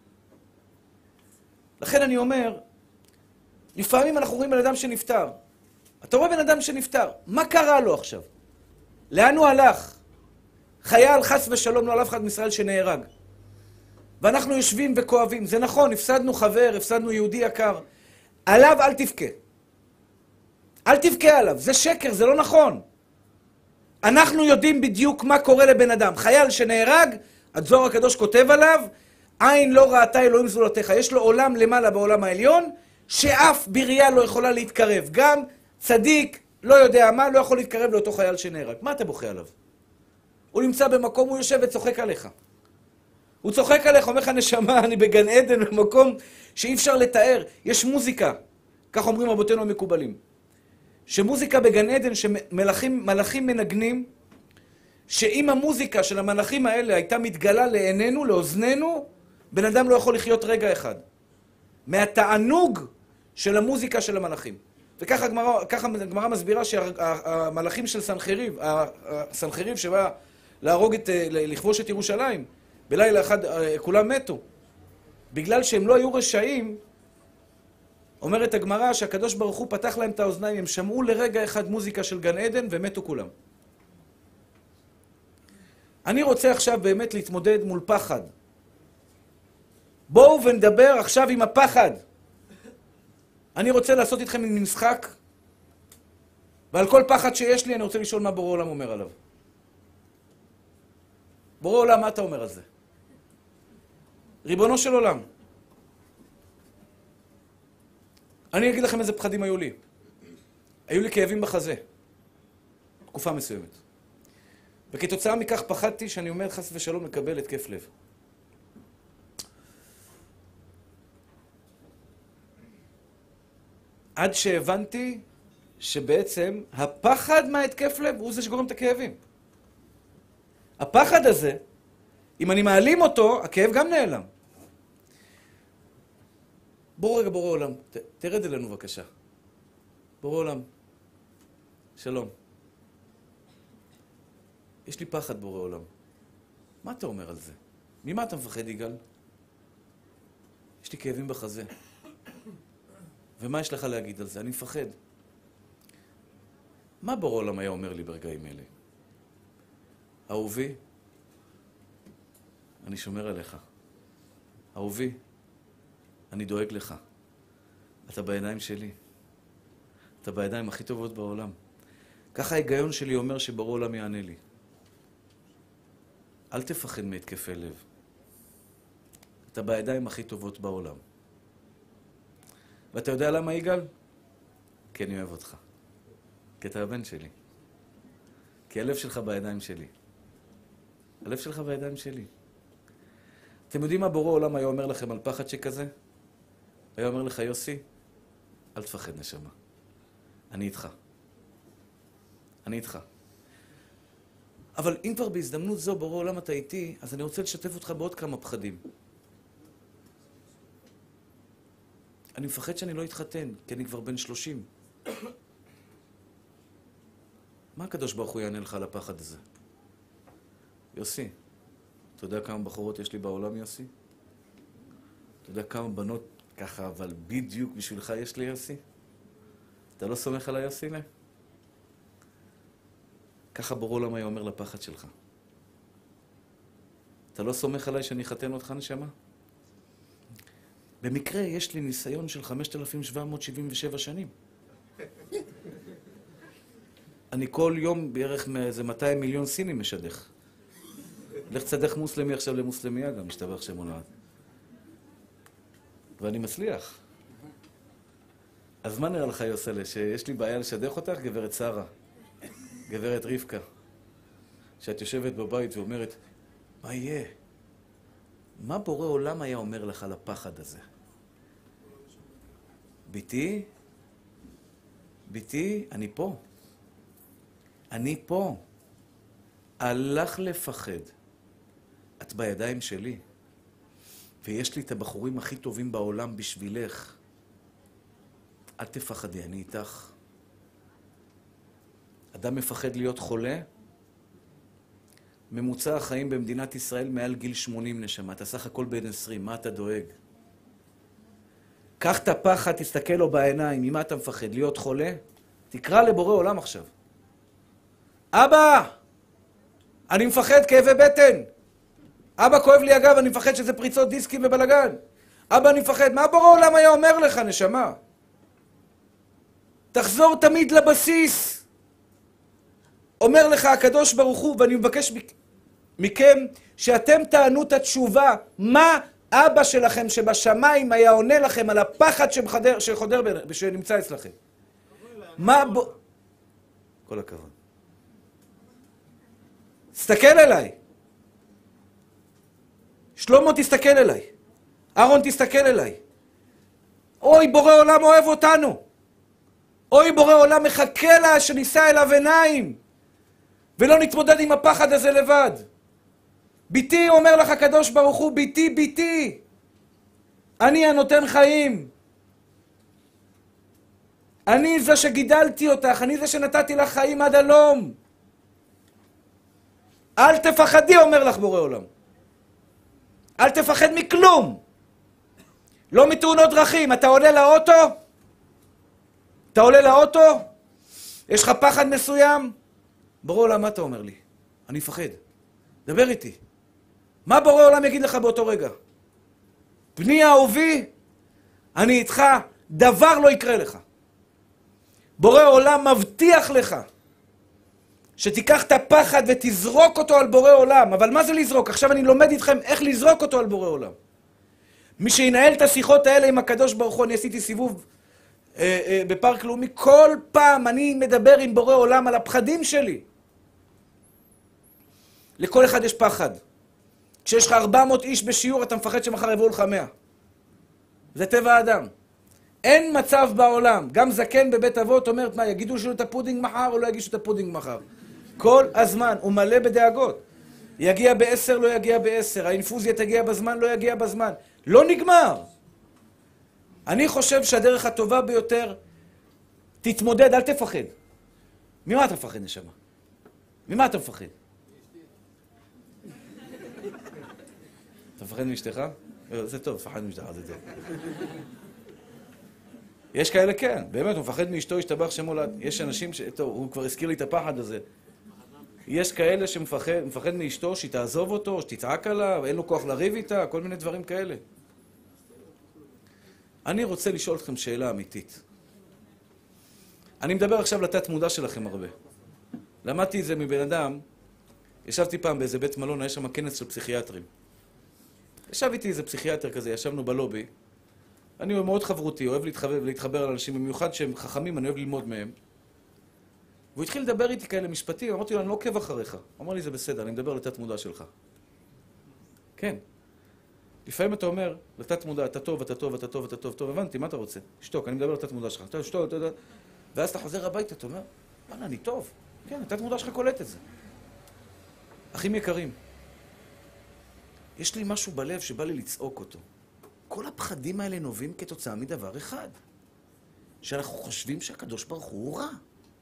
לכן אני אומר, לפעמים אנחנו רואים בן אדם שנפטר. אתה רואה בן אדם שנפטר, מה קרה לו עכשיו? לאן הוא הלך? חייל חס ושלום לא על אף אחד מישראל שנהרג. ואנחנו יושבים וכואבים. זה נכון, הפסדנו חבר, הפסדנו יהודי יקר. עליו אל תבכה. אל תבכה עליו, זה שקר, זה לא נכון. אנחנו יודעים בדיוק מה קורה לבן אדם. חייל שנהרג, הזוהר הקדוש כותב עליו, עין לא ראתה אלוהים זולתך. יש לו עולם למעלה בעולם העליון, שאף בריאה לא יכולה להתקרב. גם צדיק, לא יודע מה, לא יכול להתקרב לאותו חייל שנהרג. מה אתה בוכה עליו? הוא נמצא במקום, הוא יושב וצוחק עליך. הוא צוחק עליך, אומר לך נשמה, אני בגן עדן, במקום שאי אפשר לתאר. יש מוזיקה, כך אומרים רבותינו המקובלים. שמוזיקה בגן עדן, שמלאכים מלאכים מנגנים, שאם המוזיקה של המלאכים האלה הייתה מתגלה לעינינו, לאוזנינו, בן אדם לא יכול לחיות רגע אחד. מהתענוג של המוזיקה של המלאכים. וככה הגמרא, ככה הגמרא מסבירה שהמלאכים של סנחריב, הסנחריב שבא להרוג את, לכבוש את ירושלים, בלילה אחד כולם מתו. בגלל שהם לא היו רשעים, אומרת הגמרא שהקדוש ברוך הוא פתח להם את האוזניים, הם שמעו לרגע אחד מוזיקה של גן עדן ומתו כולם. אני רוצה עכשיו באמת להתמודד מול פחד. בואו ונדבר עכשיו עם הפחד. אני רוצה לעשות איתכם משחק, ועל כל פחד שיש לי אני רוצה לשאול מה בורא עולם אומר עליו. בורא עולם, מה אתה אומר על זה? ריבונו של עולם. אני אגיד לכם איזה פחדים היו לי. היו לי כאבים בחזה. תקופה מסוימת. וכתוצאה מכך פחדתי שאני אומר חס ושלום לקבל התקף לב. עד שהבנתי שבעצם הפחד מההתקף לב הוא זה שגורם את הכאבים. הפחד הזה, אם אני מעלים אותו, הכאב גם נעלם. בוא רגע, בורא עולם, ת, תרד אלינו בבקשה. בורא עולם, שלום. יש לי פחד, בורא עולם. מה אתה אומר על זה? ממה אתה מפחד, יגאל? יש לי כאבים בחזה. ומה יש לך להגיד על זה? אני מפחד. מה בורא עולם היה אומר לי ברגעים אלה? אהובי, אני שומר עליך. אהובי, אני דואג לך. אתה בידיים שלי. אתה בידיים הכי טובות בעולם. ככה ההיגיון שלי אומר שבורא עולם יענה לי. אל תפחד מהתקפי לב. אתה בידיים הכי טובות בעולם. ואתה יודע למה, יגאל? כי אני אוהב אותך. כי אתה הבן שלי. כי הלב שלך בידיים שלי. הלב שלך בידיים שלי. אתם יודעים מה בורא עולם היה אומר לכם על פחד שכזה? היה אומר לך, יוסי, אל תפחד נשמה. אני איתך. אני איתך. אבל אם כבר בהזדמנות זו בורא עולם אתה איתי, אז אני רוצה לשתף אותך בעוד כמה פחדים. אני מפחד שאני לא אתחתן, כי אני כבר בן שלושים. מה הקדוש ברוך הוא יענה לך על הפחד הזה? יוסי, אתה יודע כמה בחורות יש לי בעולם, יוסי? אתה יודע כמה בנות ככה, אבל בדיוק בשבילך יש לי, יוסי? אתה לא סומך עליי, יוסי? מה? ככה בורא עולם היה אומר לפחד שלך. אתה לא סומך עליי שאני אחתן אותך, נשמה? במקרה יש לי ניסיון של חמשת אלפים שבע מאות שבעים ושבע שנים. אני כל יום בערך מאיזה מאתיים מיליון סינים משדך. לך צדך מוסלמי עכשיו למוסלמיה גם, משתבח שם עולד. ואני מצליח. אז מה נראה לך, יוסלה, שיש לי בעיה לשדך אותך, גברת שרה, גברת רבקה, שאת יושבת בבית ואומרת, מה יהיה? מה בורא עולם היה אומר לך על הפחד הזה? ביתי, ביתי, אני פה. אני פה. הלך לפחד. את בידיים שלי. ויש לי את הבחורים הכי טובים בעולם בשבילך. אל תפחדי, אני איתך. אדם מפחד להיות חולה? ממוצע החיים במדינת ישראל מעל גיל שמונים נשמה. אתה סך הכל בן עשרים, מה אתה דואג? קח את הפחד, תסתכל לו בעיניים, ממה אתה מפחד? להיות חולה? תקרא לבורא עולם עכשיו. אבא! אני מפחד כאבי בטן. אבא, כואב לי הגב, אני מפחד שזה פריצות דיסקים ובלגן. אבא, אני מפחד. מה בורא עולם היה אומר לך, נשמה? תחזור תמיד לבסיס. אומר לך הקדוש ברוך הוא, ואני מבקש מכם שאתם תענו את התשובה. מה אבא שלכם שבשמיים היה עונה לכם על הפחד שחודר, שחודר, שנמצא אצלכם? מה ב... כל הכבוד. תסתכל אליי. שלמה, תסתכל אליי. אהרון, תסתכל אליי. אוי, בורא עולם אוהב אותנו. אוי, בורא עולם מחכה לה שנישא אליו עיניים. ולא נתמודד עם הפחד הזה לבד. ביתי, אומר לך הקדוש ברוך הוא, ביתי, ביתי. אני הנותן חיים. אני זה שגידלתי אותך, אני זה שנתתי לך חיים עד הלום. אל תפחדי, אומר לך בורא עולם. אל תפחד מכלום. לא מתאונות דרכים. אתה עולה לאוטו? אתה עולה לאוטו? יש לך פחד מסוים? בורא עולם, מה אתה אומר לי? אני אפחד. דבר איתי. מה בורא עולם יגיד לך באותו רגע? בני אהובי, אני איתך, דבר לא יקרה לך. בורא עולם מבטיח לך שתיקח את הפחד ותזרוק אותו על בורא עולם. אבל מה זה לזרוק? עכשיו אני לומד איתכם איך לזרוק אותו על בורא עולם. מי שינהל את השיחות האלה עם הקדוש ברוך הוא, אני עשיתי סיבוב אה, אה, בפארק לאומי, כל פעם אני מדבר עם בורא עולם על הפחדים שלי. לכל אחד יש פחד. כשיש לך ארבע מאות איש בשיעור, אתה מפחד שמחר יבואו לך מאה. זה טבע האדם. אין מצב בעולם. גם זקן בבית אבות אומרת, מה, יגידו שלו את הפודינג מחר או לא יגישו את הפודינג מחר? כל הזמן, הוא מלא בדאגות. יגיע בעשר, לא יגיע בעשר. האינפוזיה תגיע בזמן, לא יגיע בזמן. לא נגמר. אני חושב שהדרך הטובה ביותר, תתמודד, אל תפחד. ממה אתה מפחד, נשמה? ממה אתה מפחד? אתה מפחד מאשתך? זה טוב, מפחד מאשתך, זה טוב. יש כאלה כן, באמת, הוא מפחד מאשתו, השתבח שמולד. יש אנשים ש... טוב, הוא כבר הזכיר לי את הפחד הזה. יש כאלה שמפחד מפחד מאשתו, שהיא תעזוב אותו, שתצעק עליו, אין לו כוח לריב איתה, כל מיני דברים כאלה. אני רוצה לשאול אתכם שאלה אמיתית. אני מדבר עכשיו לתת מודע שלכם הרבה. למדתי את זה מבן אדם, ישבתי פעם באיזה בית מלון, היה שם כנס של פסיכיאטרים. ישב איתי איזה פסיכיאטר כזה, ישבנו בלובי. אני מאוד חברותי, אוהב להתחבר, להתחבר על אנשים, במיוחד שהם חכמים, אני אוהב ללמוד מהם. והוא התחיל לדבר איתי כאלה משפטים, אמרתי לו, אני לא עוקב אחריך. הוא אמר לי, זה בסדר, אני מדבר לתת מודע שלך. כן. לפעמים אתה אומר, לתת מודע, אתה טוב, אתה טוב, אתה טוב, אתה טוב, טוב, הבנתי, מה אתה רוצה? שתוק, אני מדבר לתת מודע שלך. אתה שתוק, אתה יודע. ואז אתה חוזר הביתה, אתה אומר, וואלה, אני טוב. כן, לתת מודע שלך קולט את זה. אחים יקרים, יש לי משהו בלב שבא לי לצעוק אותו. כל הפחדים האלה נובעים כתוצאה מדבר אחד. שאנחנו חושבים שהקדוש ברוך הוא רע.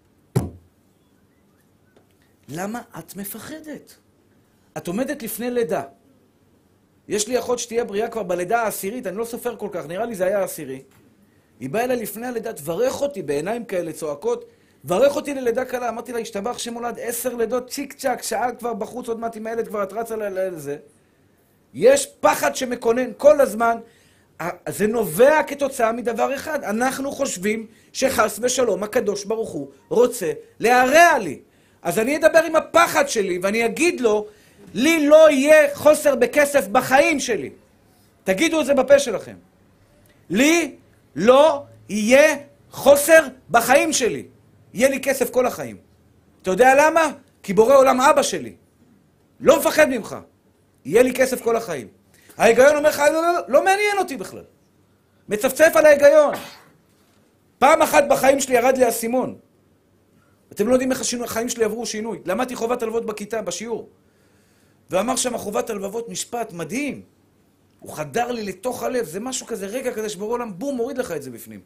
למה את מפחדת? את עומדת לפני לידה. יש לי אחות שתהיה בריאה כבר בלידה העשירית, אני לא סופר כל כך, נראה לי זה היה העשירי. היא באה אליי לפני הלידה, תברך אותי בעיניים כאלה צועקות, תברך אותי ללידה קלה, אמרתי לה, השתבח שמולד עשר לידות, צ'יק צ'ק, שעה כבר בחוץ, עוד מעט עם הילד כבר את רצה לזה. יש פחד שמקונן כל הזמן, זה נובע כתוצאה מדבר אחד. אנחנו חושבים שחס ושלום הקדוש ברוך הוא רוצה להרע לי. אז אני אדבר עם הפחד שלי ואני אגיד לו, לי לא יהיה חוסר בכסף בחיים שלי. תגידו את זה בפה שלכם. לי לא יהיה חוסר בחיים שלי. יהיה לי כסף כל החיים. אתה יודע למה? כי בורא עולם אבא שלי. לא מפחד ממך. יהיה לי כסף כל החיים. ההיגיון אומר לך, לא, לא, לא, לא מעניין אותי בכלל. מצפצף על ההיגיון. פעם אחת בחיים שלי ירד לי הסימון. אתם לא יודעים איך החיים שלי עברו שינוי. למדתי חובת הלוות בכיתה, בשיעור. ואמר שם חובת הלבבות משפט מדהים. הוא חדר לי לתוך הלב. זה משהו כזה, רגע כזה שבורא עולם, בום, מוריד לך את זה בפנים.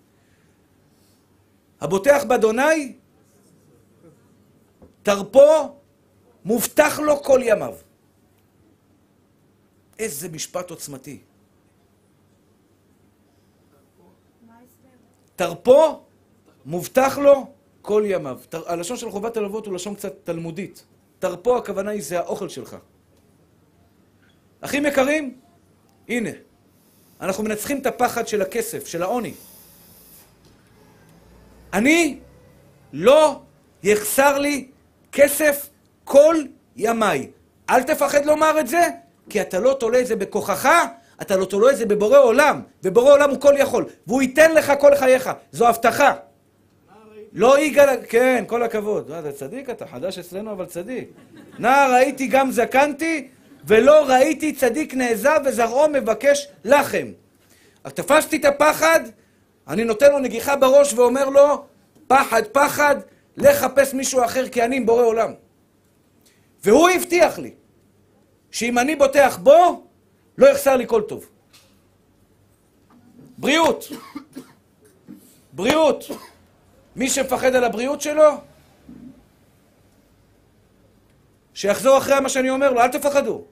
הבוטח באדוני, תרפו, מובטח לו כל ימיו. איזה משפט עוצמתי. תרפו, מובטח לו כל ימיו. הלשון של חובת הלוות הוא לשון קצת תלמודית. תרפו, הכוונה היא, זה האוכל שלך. אחים יקרים, הנה, אנחנו מנצחים את הפחד של הכסף, של העוני. אני לא יחסר לי כסף כל ימיי. אל תפחד לומר את זה, כי אתה לא תולה את זה בכוחך, אתה לא תולה את זה בבורא עולם, ובורא עולם הוא כל יכול, והוא ייתן לך כל חייך, זו הבטחה. לא יגאל, כן, כל הכבוד. אתה צדיק, אתה חדש אצלנו, אבל צדיק. נער ראיתי גם זקנתי, ולא ראיתי צדיק נעזב וזרעו מבקש לחם. אז תפסתי את הפחד, אני נותן לו נגיחה בראש ואומר לו, פחד, פחד, לחפש מישהו אחר, כי אני עם בורא עולם. והוא הבטיח לי, שאם אני בוטח בו, לא יחסר לי כל טוב. בריאות. בריאות. מי שמפחד על הבריאות שלו, שיחזור אחרי מה שאני אומר לו, אל תפחדו.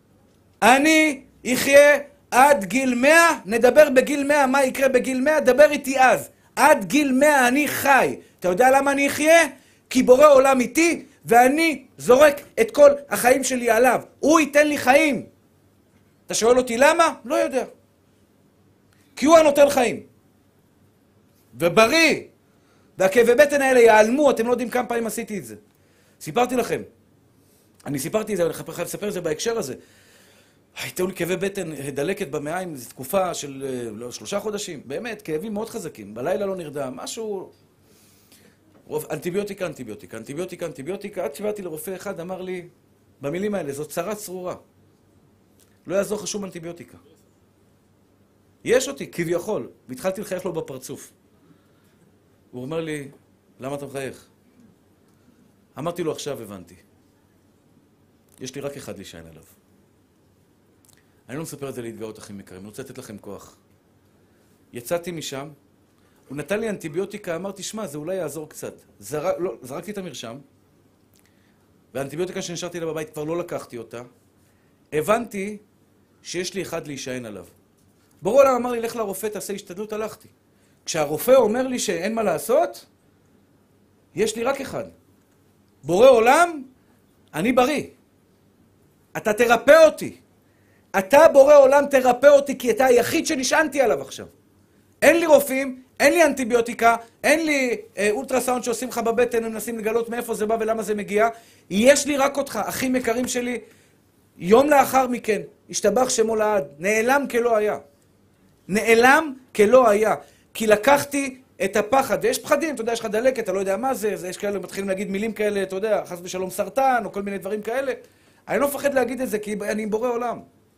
אני אחיה עד גיל מאה, נדבר בגיל מאה, מה יקרה בגיל מאה, דבר איתי אז. עד גיל מאה אני חי. אתה יודע למה אני אחיה? כי בורא עולם איתי, ואני זורק את כל החיים שלי עליו. הוא ייתן לי חיים. אתה שואל אותי למה? לא יודע. כי הוא הנותן חיים. ובריא. והכאבי בטן האלה ייעלמו, אתם לא יודעים כמה פעמים עשיתי את זה. סיפרתי לכם. אני סיפרתי את זה, אני חייב לספר את זה בהקשר הזה. הייתו לי כאבי בטן, דלקת במעיים, זו תקופה של לא, שלושה חודשים. באמת, כאבים מאוד חזקים. בלילה לא נרדם, משהו... אנטיביוטיקה, אנטיביוטיקה, אנטיביוטיקה, אנטיביוטיקה. עד שבאתי לרופא אחד, אמר לי, במילים האלה, זאת צרה צרורה. לא יעזור לך שום אנטיביוטיקה. יש אותי, כביכול, והתחלתי לחייך לו בפרצוף. הוא אומר לי, למה אתה מחייך? אמרתי לו, עכשיו הבנתי. יש לי רק אחד להישען עליו. אני לא מספר את זה להתגאות אחים יקרים, אני רוצה לתת לכם כוח. יצאתי משם, הוא נתן לי אנטיביוטיקה, אמרתי, שמע, זה אולי יעזור קצת. זרק, לא, זרקתי את המרשם, והאנטיביוטיקה שנשארתי לה בבית כבר לא לקחתי אותה. הבנתי שיש לי אחד להישען עליו. בורא עולם אמר לי, לך לרופא, תעשה השתדלות, הלכתי. כשהרופא אומר לי שאין מה לעשות, יש לי רק אחד. בורא עולם, אני בריא. אתה תרפא אותי. אתה בורא עולם תרפא אותי, כי אתה היחיד שנשענתי עליו עכשיו. אין לי רופאים, אין לי אנטיביוטיקה, אין לי אה, אולטרסאונד שעושים לך בבטן, הם מנסים לגלות מאיפה זה בא ולמה זה מגיע. יש לי רק אותך, אחים יקרים שלי. יום לאחר מכן, השתבח שמו לעד, נעלם כלא היה. נעלם כלא היה. כי לקחתי את הפחד, ויש פחדים, אתה יודע, יש לך דלקת, אתה לא יודע מה זה, יש כאלה, מתחילים להגיד מילים כאלה, אתה יודע, חס ושלום סרטן, או כל מיני דברים כאלה. אני לא מפחד להגיד את זה, כי אני עם בורא עולם.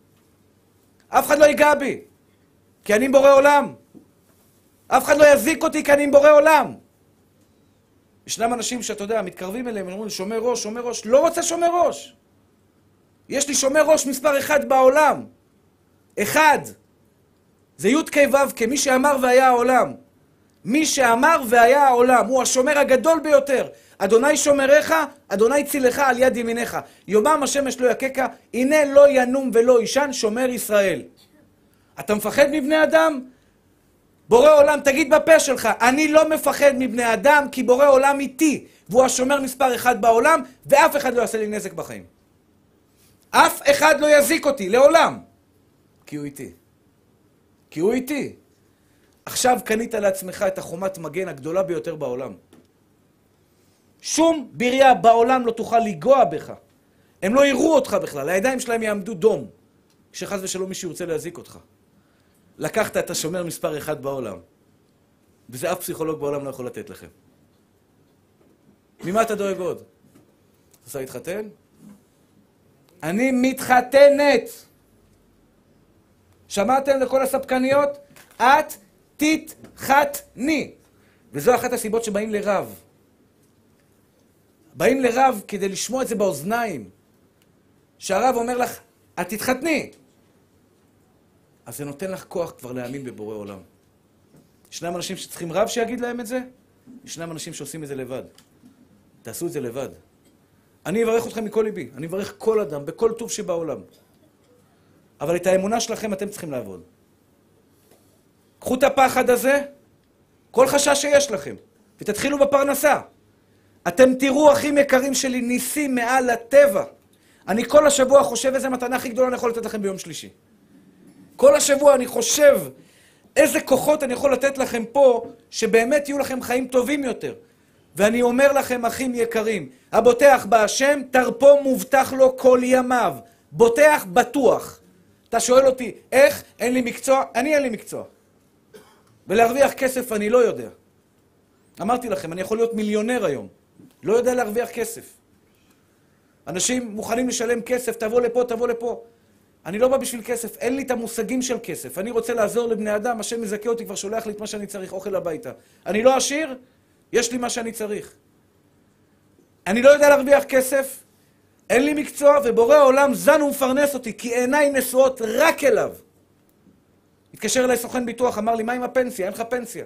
אף אחד לא ייגע בי, כי אני עם בורא עולם. אף אחד לא יזיק אותי, כי אני עם בורא עולם. ישנם אנשים שאתה יודע, מתקרבים אליהם, אומרים, שומר ראש, שומר ראש, לא רוצה שומר ראש. יש לי שומר ראש מספר אחד בעולם. אחד. זה י' כ' ו' כמי שאמר והיה העולם. מי שאמר והיה העולם, הוא השומר הגדול ביותר. אדוני שומריך, אדוני צילך על יד ימיניך. יומם השמש לא יקקה, הנה לא ינום ולא ישן, שומר ישראל. אתה מפחד מבני אדם? בורא עולם, תגיד בפה שלך, אני לא מפחד מבני אדם, כי בורא עולם איתי, והוא השומר מספר אחד בעולם, ואף אחד לא יעשה לי נזק בחיים. אף אחד לא יזיק אותי, לעולם. כי הוא איתי. כי הוא איתי. עכשיו קנית לעצמך את החומת מגן הגדולה ביותר בעולם. שום בריאה בעולם לא תוכל לגוע בך. הם לא יראו אותך בכלל, הידיים שלהם יעמדו דום. כשחס ושלום מישהו ירצה להזיק אותך. לקחת את השומר מספר אחד בעולם. וזה אף פסיכולוג בעולם לא יכול לתת לכם. ממה אתה דואג עוד? רוצה להתחתן? אני מתחתנת. שמעתם לכל הספקניות? את תתחתני. וזו אחת הסיבות שבאים לרב. באים לרב כדי לשמוע את זה באוזניים. שהרב אומר לך, את תתחתני. אז זה נותן לך כוח כבר להאמין בבורא עולם. ישנם אנשים שצריכים רב שיגיד להם את זה, ישנם אנשים שעושים את זה לבד. תעשו את זה לבד. אני אברך אתכם מכל ליבי, אני אברך כל אדם, בכל טוב שבעולם. אבל את האמונה שלכם אתם צריכים לעבוד. קחו את הפחד הזה, כל חשש שיש לכם, ותתחילו בפרנסה. אתם תראו, אחים יקרים שלי, ניסים מעל הטבע. אני כל השבוע חושב איזה מתנה הכי גדולה אני יכול לתת לכם ביום שלישי. כל השבוע אני חושב איזה כוחות אני יכול לתת לכם פה, שבאמת יהיו לכם חיים טובים יותר. ואני אומר לכם, אחים יקרים, הבוטח בהשם, תרפו מובטח לו כל ימיו. בוטח בטוח. אתה שואל אותי, איך? אין לי מקצוע? אני אין לי מקצוע. ולהרוויח כסף אני לא יודע. אמרתי לכם, אני יכול להיות מיליונר היום. לא יודע להרוויח כסף. אנשים מוכנים לשלם כסף, תבוא לפה, תבוא לפה. אני לא בא בשביל כסף, אין לי את המושגים של כסף. אני רוצה לעזור לבני אדם, השם מזכה אותי, כבר שולח לי את מה שאני צריך, אוכל הביתה. אני לא עשיר, יש לי מה שאני צריך. אני לא יודע להרוויח כסף, אין לי מקצוע, ובורא העולם זן ומפרנס אותי, כי עיניי נשואות רק אליו. התקשר אליי סוכן ביטוח, אמר לי, מה עם הפנסיה? אין לך פנסיה.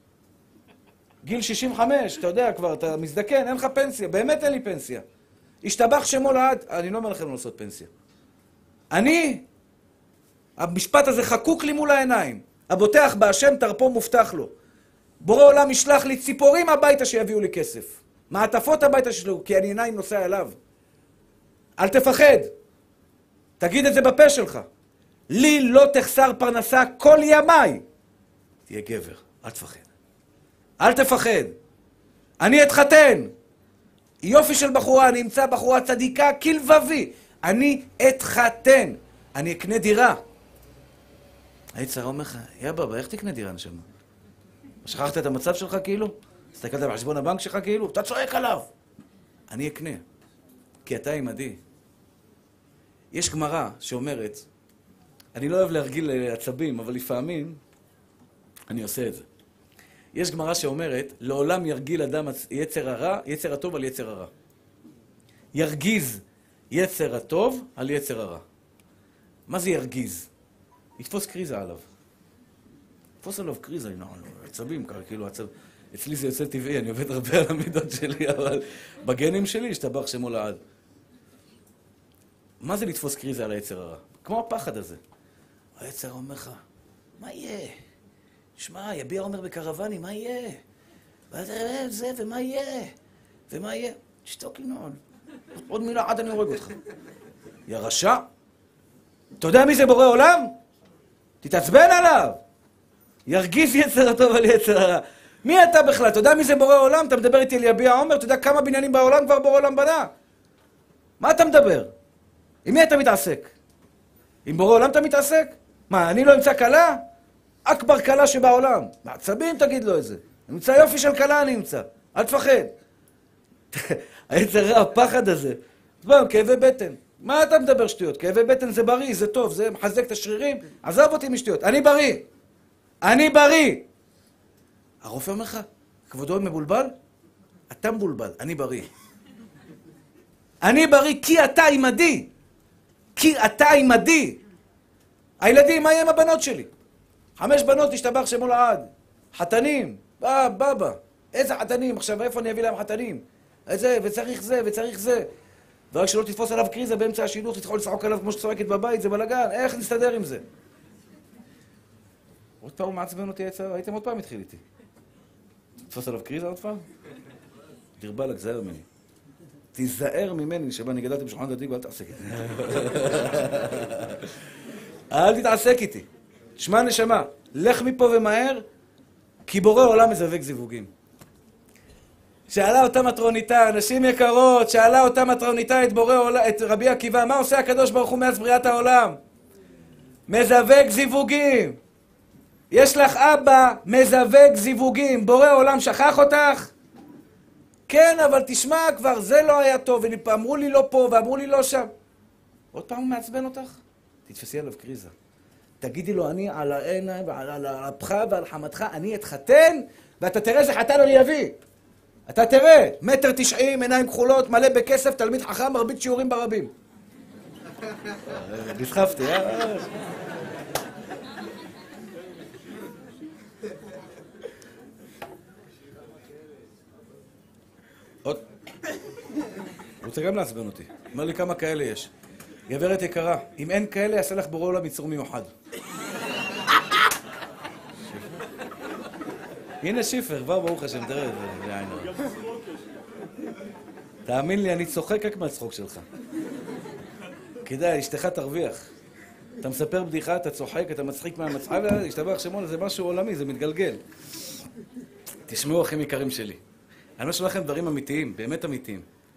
גיל שישים וחמש, אתה יודע כבר, אתה מזדקן, אין לך פנסיה. באמת אין לי פנסיה. השתבח שמו לעד, אני לא אומר לכם לא לעשות פנסיה. אני, המשפט הזה חקוק לי מול העיניים. הבוטח בהשם תרפו מובטח לו. בורא עולם ישלח לי ציפורים הביתה שיביאו לי כסף. מעטפות הביתה שלו, כי אני עיניים נוסע אליו. אל תפחד. תגיד את זה בפה שלך. לי לא תחסר פרנסה כל ימיי. תהיה גבר, אל תפחד. אל תפחד. אני אתחתן. יופי של בחורה, אני אמצא בחורה צדיקה כלבבי. אני אתחתן. אני אקנה דירה. היצר אומר לך, יא בבא, איך תקנה דירה נשמה? שכחת את המצב שלך כאילו? הסתכלת בחשבון הבנק שלך כאילו? אתה צועק עליו. אני אקנה. כי אתה עימדי. יש גמרא שאומרת, אני לא אוהב להרגיל עצבים, אבל לפעמים אני עושה את זה. יש גמרא שאומרת, לעולם ירגיל אדם יצר הרע, יצר הטוב על יצר הרע. ירגיז יצר הטוב על יצר הרע. מה זה ירגיז? יתפוס קריזה עליו. יתפוס עליו קריזה, עצבים, כאילו עצב. אצלי זה יוצא טבעי, אני עובד הרבה על המידות שלי, אבל בגנים שלי השתבח שמו לעד. מה זה לתפוס קריזה על היצר הרע? כמו הפחד הזה. היצר אומר לך, מה יהיה? שמע, יביע אומר בקרבני, מה יהיה? ואתה רואה את זה, ומה יהיה? ומה יהיה? תשתוק לנעול. עוד מילה עד אני הורג אותך. יא רשע. אתה יודע מי זה בורא עולם? תתעצבן עליו. ירגיז יצר הטוב על יצר הרע. מי אתה בכלל? אתה יודע מי זה בורא עולם? אתה מדבר איתי על יביע עומר? אתה יודע כמה בניינים בעולם כבר בורא עולם בנה? מה אתה מדבר? עם מי אתה מתעסק? עם בורא עולם אתה מתעסק? מה, אני לא אמצא קלה? אכבר קלה שבעולם. מעצבים תגיד לו את זה. אני אמצא יופי של קלה אני אמצא. אל תפחד. היצר רע, הפחד הזה. דבר, כאבי בטן. מה אתה מדבר שטויות? כאבי בטן זה בריא, זה טוב, זה מחזק את השרירים. עזב אותי משטויות. אני בריא. אני בריא. הרופא אומר לך, כבודו מבולבל? אתה מבולבל, אני בריא. אני בריא כי אתה עימדי. כי אתה עימדי. הילדים, מה יהיה עם הבנות שלי? חמש בנות תשתבח שמו לעד. חתנים. בא, בבא. איזה חתנים? עכשיו, איפה אני אביא להם חתנים? איזה, וצריך זה, וצריך זה. ורק שלא תתפוס עליו קריזה באמצע השידור, תתחול לצעוק עליו כמו שצועקת בבית, זה בלגן. איך נסתדר עם זה? עוד פעם הוא מעצבן אותי יצר, הייתם עוד פעם התחיל איתי. תתפוס עליו קריזה עוד פעם? דרבלק, זהר ממני. תיזהר ממני, שבה אני גדלתי בשולחן דתי, ואל תעסק איתי. אל תתעסק איתי. שמע נשמה, לך מפה ומהר, כי בורא עולם מזווק זיווגים. שאלה אותה מטרוניתה, נשים יקרות, שאלה אותה מטרוניתה את בורא עולם, את רבי עקיבא, מה עושה הקדוש ברוך הוא מאז בריאת העולם? מזווק זיווגים. יש לך אבא, מזווק זיווגים. בורא עולם שכח אותך? כן, אבל תשמע כבר, זה לא היה טוב, ואמרו לי לא פה, ואמרו לי לא שם. עוד פעם הוא מעצבן אותך? תתפסי עליו קריזה. תגידי לו, אני על העיניים ועל אפך ועל חמתך, אני אתחתן, ואתה תראה שחתן אני אביא. אתה תראה, מטר תשעים, עיניים כחולות, מלא בכסף, תלמיד חכם, מרבית שיעורים ברבים. נסחפתי, אה? עוד. הוא רוצה גם לעצבן אותי. אומר לי כמה כאלה יש. גברת יקרה, אם אין כאלה, יעשה לך בורא עולם יצור מיוחד. הנה שיפר, כבר ברוך השם, תראה את זה. תאמין לי, אני צוחק רק מהצחוק שלך. כדאי, אשתך תרוויח. אתה מספר בדיחה, אתה צוחק, אתה מצחיק מהמצחק, השתבח שמו, זה משהו עולמי, זה מתגלגל. תשמעו, אחים יקרים שלי. אני לא שואל לכם דברים אמיתיים, באמת אמיתיים.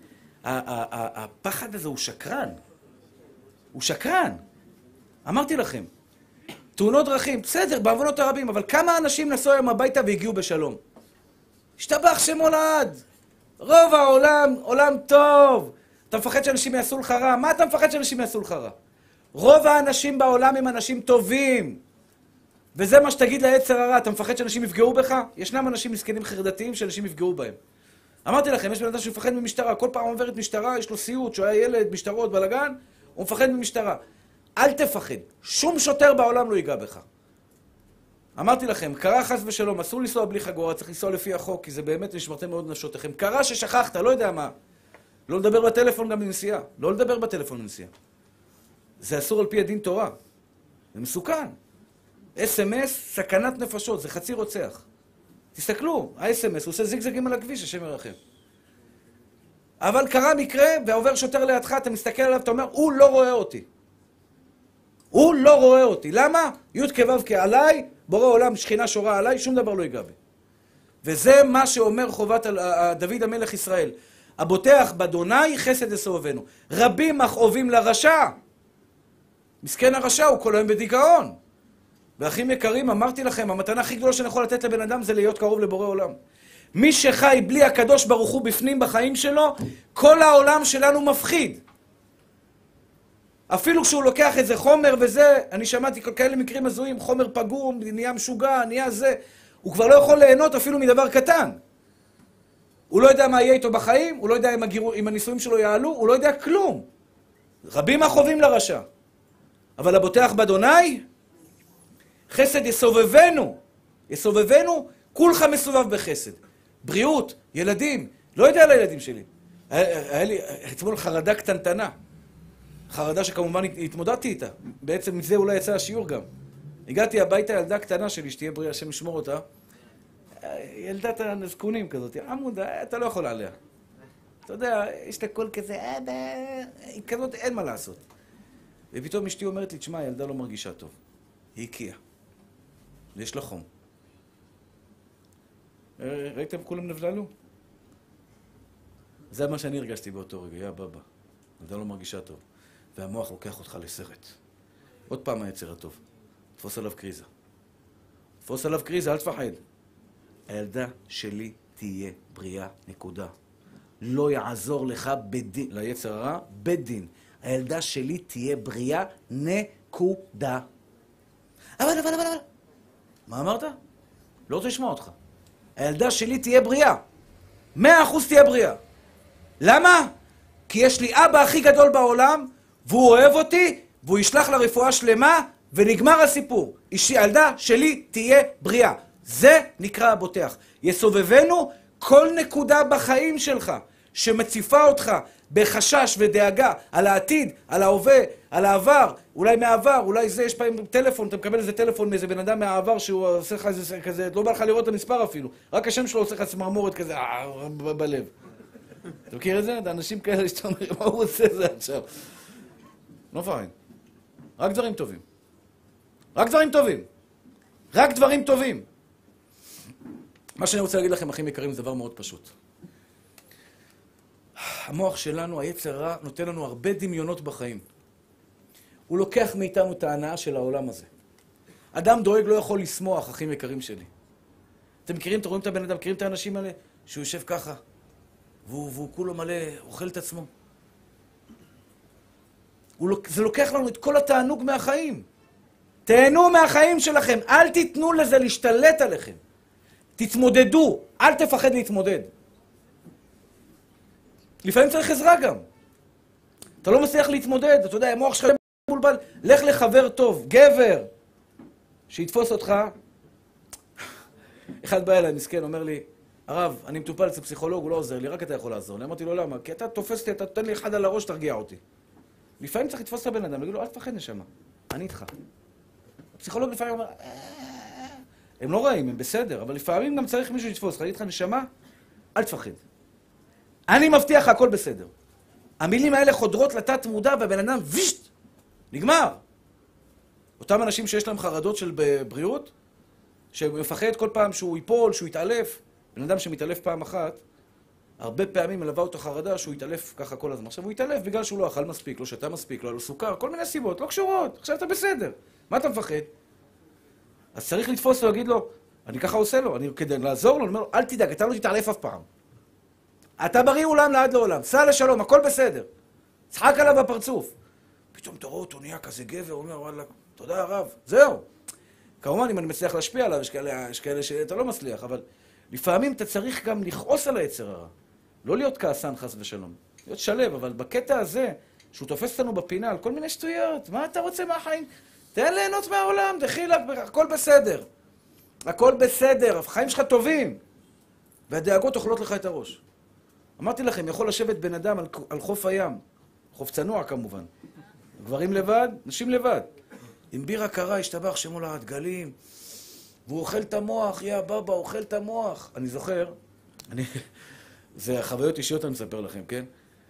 הפחד הזה הוא שקרן. הוא שקרן. אמרתי לכם. תאונות דרכים, בסדר, בעוונות הרבים, אבל כמה אנשים נסעו היום הביתה והגיעו בשלום? השתבח שמו לעד. רוב העולם, עולם טוב. אתה מפחד שאנשים יעשו לך רע? מה אתה מפחד שאנשים יעשו לך רע? רוב האנשים בעולם הם אנשים טובים. וזה מה שתגיד ליצר הרע. אתה מפחד שאנשים יפגעו בך? ישנם אנשים מסכנים חרדתיים שאנשים יפגעו בהם. אמרתי לכם, יש בן אדם שמפחד ממשטרה. כל פעם עוברת משטרה, יש לו סיוט, שהוא היה ילד, משטרות, בלגן, הוא מפחד ממשטרה. אל תפחד. שום שוטר בעולם לא ייגע בך. אמרתי לכם, קרה חס ושלום, אסור לנסוע בלי חגורה, צריך לנסוע לפי החוק, כי זה באמת נשמרתם מאוד נפשותיכם. קרה ששכחת, לא יודע מה. לא לדבר בטלפון גם בנסיעה. לא לדבר בטלפון בנסיעה. זה אסור על פי הדין תורה. זה מסוכן. אס אם אס, סכנת נפשות, זה חצי רוצח. תסתכלו, ה-אס אם אס, הוא עושה זיגזגים על הכביש, השם ירחם. אבל קרה מקרה, ועובר שוטר לידך, אתה מסתכל עליו, אתה אומר, הוא לא רואה אותי. הוא לא רואה אותי. למה? י' כו' כעליי, בורא עולם, שכינה שורה עליי, שום דבר לא ייגע בי. וזה מה שאומר חובת דוד המלך ישראל. הבוטח באדוני חסד יסובבנו. רבים מכאובים לרשע. מסכן הרשע, הוא כל היום בדיכאון. ואחים יקרים, אמרתי לכם, המתנה הכי גדולה שאני יכול לתת לבן אדם זה להיות קרוב לבורא עולם. מי שחי בלי הקדוש ברוך הוא בפנים בחיים שלו, כל העולם שלנו מפחיד. אפילו כשהוא לוקח איזה חומר וזה, אני שמעתי כאלה מקרים הזויים, חומר פגום, נהיה משוגע, נהיה זה, הוא כבר לא יכול ליהנות אפילו מדבר קטן. הוא לא יודע מה יהיה איתו בחיים, הוא לא יודע אם, הגירו, אם הניסויים שלו יעלו, הוא לא יודע כלום. רבים החובים לרשע. אבל הבוטח באדוני, חסד יסובבנו. יסובבנו, כולך מסובב בחסד. בריאות, ילדים, לא יודע על הילדים שלי. היה, היה לי אתמול חרדה קטנטנה. חרדה שכמובן התמודדתי איתה. בעצם מזה אולי יצא השיעור גם. הגעתי הביתה, ילדה קטנה שלי, שתהיה בריאה, השם ישמור אותה. ילדת הנזקונים כזאת, עמודה, אתה לא יכול עליה. אתה יודע, יש לה קול כזה, היא כזאת, אין מה לעשות. ופתאום אשתי אומרת לי, תשמע, הילדה לא מרגישה טוב. היא הקיאה. ויש לה חום. ראיתם כולם נבללו? זה מה שאני הרגשתי באותו רגע, יא בבא. הילדה לא מרגישה טוב. והמוח לוקח אותך לסרט. עוד פעם היצר הטוב. תפוס עליו קריזה. תפוס עליו קריזה, אל תפחד. הילדה שלי תהיה בריאה, נקודה. לא יעזור לך בדין, ליצר הרע, בדין. הילדה שלי תהיה בריאה, נקודה. אבל, אבל, אבל, אבל. מה אמרת? לא רוצה לשמוע אותך. הילדה שלי תהיה בריאה. מאה אחוז תהיה בריאה. למה? כי יש לי אבא הכי גדול בעולם, והוא אוהב אותי, והוא ישלח לה רפואה שלמה, ונגמר הסיפור. הילדה שלי תהיה בריאה. זה נקרא הבוטח. יסובבנו כל נקודה בחיים שלך, שמציפה אותך בחשש ודאגה על העתיד, על ההווה, על העבר, אולי מהעבר, אולי זה, יש פעמים טלפון, אתה מקבל איזה טלפון מאיזה בן אדם מהעבר שהוא עושה לך איזה כזה, לא בא לך לראות את המספר אפילו, רק השם שלו עושה לך צמרמורת כזה, בלב. אתה מכיר את זה? את האנשים כאלה שאתה אומר, מה הוא עושה זה עכשיו? לא פעמים. רק דברים טובים. רק דברים טובים. רק דברים טובים. מה שאני רוצה להגיד לכם, אחים יקרים, זה דבר מאוד פשוט. המוח שלנו, היצר הרע, נותן לנו הרבה דמיונות בחיים. הוא לוקח מאיתנו את ההנאה של העולם הזה. אדם דואג לא יכול לשמוח, אחים יקרים שלי. אתם מכירים, אתם רואים את הבן אדם, מכירים את האנשים האלה? שהוא יושב ככה, והוא, והוא כולו מלא, אוכל את עצמו. הוא, זה לוקח לנו את כל התענוג מהחיים. תהנו מהחיים שלכם, אל תיתנו לזה להשתלט עליכם. תתמודדו, אל תפחד להתמודד. לפעמים צריך עזרה גם. אתה לא מצליח להתמודד, אתה יודע, המוח שלך בולבל, לך לחבר טוב, גבר, שיתפוס אותך. אחד בא אליי, מסכן, אומר לי, הרב, אני מטופל אצל פסיכולוג, הוא לא עוזר לי, רק אתה יכול לעזור. אני אמרתי לו, למה? כי אתה תופס אותי, אתה תתן לי אחד על הראש, תרגיע אותי. לפעמים צריך לתפוס את הבן אדם, להגיד לו, אל תפחד נשמה, אני איתך. הפסיכולוג לפעמים אומר, הם לא רעים, הם בסדר, אבל לפעמים גם צריך מישהו לתפוס, להגיד לך נשמה, אל תפחד. אני מבטיח לך, הכל בסדר. המילים האלה חודרות לתת מודע, והבן אדם, וישט, נגמר. אותם אנשים שיש להם חרדות של בריאות, שמפחד כל פעם שהוא ייפול, שהוא יתעלף. בן אדם שמתעלף פעם אחת, הרבה פעמים מלווה אותו חרדה שהוא יתעלף ככה כל הזמן. עכשיו הוא יתעלף בגלל שהוא לא אכל מספיק, לא שתה מספיק, לא היה לו סוכר, כל מיני סיבות, לא קשורות. עכשיו אתה בסדר. מה אתה מפחד? אז צריך לתפוס לו, להגיד לו, אני ככה עושה לו, אני כדי לעזור לו, אני אומר לו, אל תדאג, אתה לא תתעלף אף פעם. אתה בריא עולם לעד לעולם, סע לשלום, הכל בסדר. צחק עליו בפרצוף. פתאום אתה רואה אותו, נהיה כזה גבר, הוא אומר, וואלה, תודה הרב, זהו. כמובן, אם אני מצליח להשפיע עליו, יש כאלה, יש כאלה שאתה לא מצליח, אבל לפעמים אתה צריך גם לכעוס על היצר הרע. לא להיות כעסן חס ושלום, להיות שלב, אבל בקטע הזה, שהוא תופס אותנו בפינה על כל מיני שטויות, מה אתה רוצה מהחיים? תן ליהנות מהעולם, דחילק, הכל בסדר. הכל בסדר, החיים שלך טובים. והדאגות אוכלות לך את הראש. אמרתי לכם, יכול לשבת בן אדם על, על חוף הים, חוף צנוע כמובן. גברים לבד, נשים לבד. עם בירה קרה, השתבח שמו לעד גלים, והוא אוכל את המוח, יא בבא, אוכל את המוח. אני זוכר, אני... זה חוויות אישיות אני מספר לכם, כן?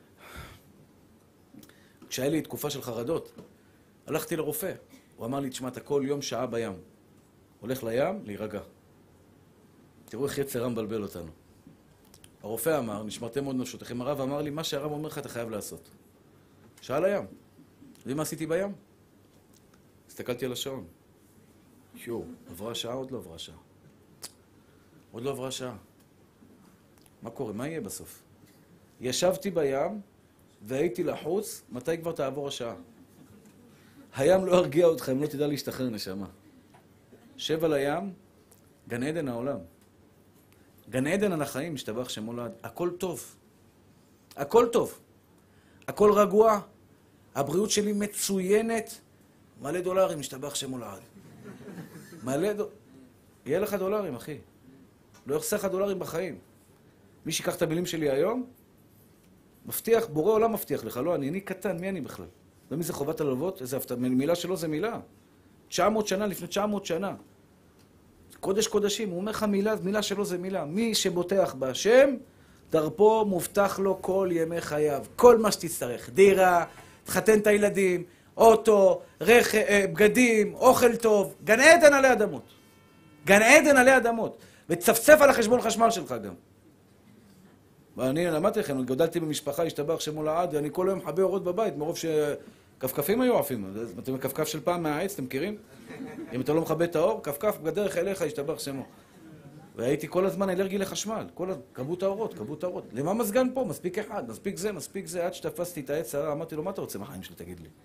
כשהיה לי תקופה של חרדות, הלכתי לרופא. הוא אמר לי, תשמע, אתה כל יום שעה בים. הולך לים, להירגע. תראו איך יצר רע מבלבל אותנו. הרופא אמר, נשמרתם מאוד נפשותיכם. הרב אמר לי, מה שהרב אומר לך, אתה חייב לעשות. שעה לים. יודעים מה עשיתי בים? הסתכלתי על השעון. יו, עברה שעה, עוד לא עברה שעה. עוד לא עברה שעה. מה קורה? מה יהיה בסוף? ישבתי בים והייתי לחוץ, מתי כבר תעבור השעה? הים לא הרגיע אותך אם לא תדע להשתחרר נשמה. שב על הים, גן עדן העולם. גן עדן על החיים, משתבח שמו לעד. הכל טוב. הכל טוב. הכל רגוע. הבריאות שלי מצוינת. מלא דולרים, משתבח שמו לעד. מלא דולרים. יהיה לך דולרים, אחי. לא יחסר לך דולרים בחיים. מי שיקח את המילים שלי היום, מבטיח, בורא עולם מבטיח לך. לא, אני, אני קטן, מי אני בכלל? ומי זה חובת הלוות? איזה מילה שלו זה מילה. תשע מאות שנה, לפני תשע מאות שנה. קודש קודשים, הוא אומר לך מילה, מילה שלו זה מילה. מי שבוטח בהשם, דרפו מובטח לו כל ימי חייו. כל מה שתצטרך. דירה, תחתן את הילדים, אוטו, רכב, בגדים, אוכל טוב. גן עדן עלי אדמות. גן עדן עלי אדמות. וצפצף על החשבון חשמל שלך גם. ואני למדתי לכם, גדלתי במשפחה, השתבח שמו לעד, ואני כל היום מחבא אורות בבית, מרוב שכפכפים היו עפים. אתם כפכף של פעם מהעץ, אתם מכירים? אם אתה לא מכבה את האור, כפכף בדרך אליך, השתבח שמו. והייתי כל הזמן אלרגי לחשמל, כל הזמן, כבו את האורות, כבו את האורות. למה מזגן פה? מספיק אחד, מספיק זה, מספיק זה. עד שתפסתי את העץ הרע, אמרתי לו, מה אתה רוצה מהחיים שלי, תגיד לי?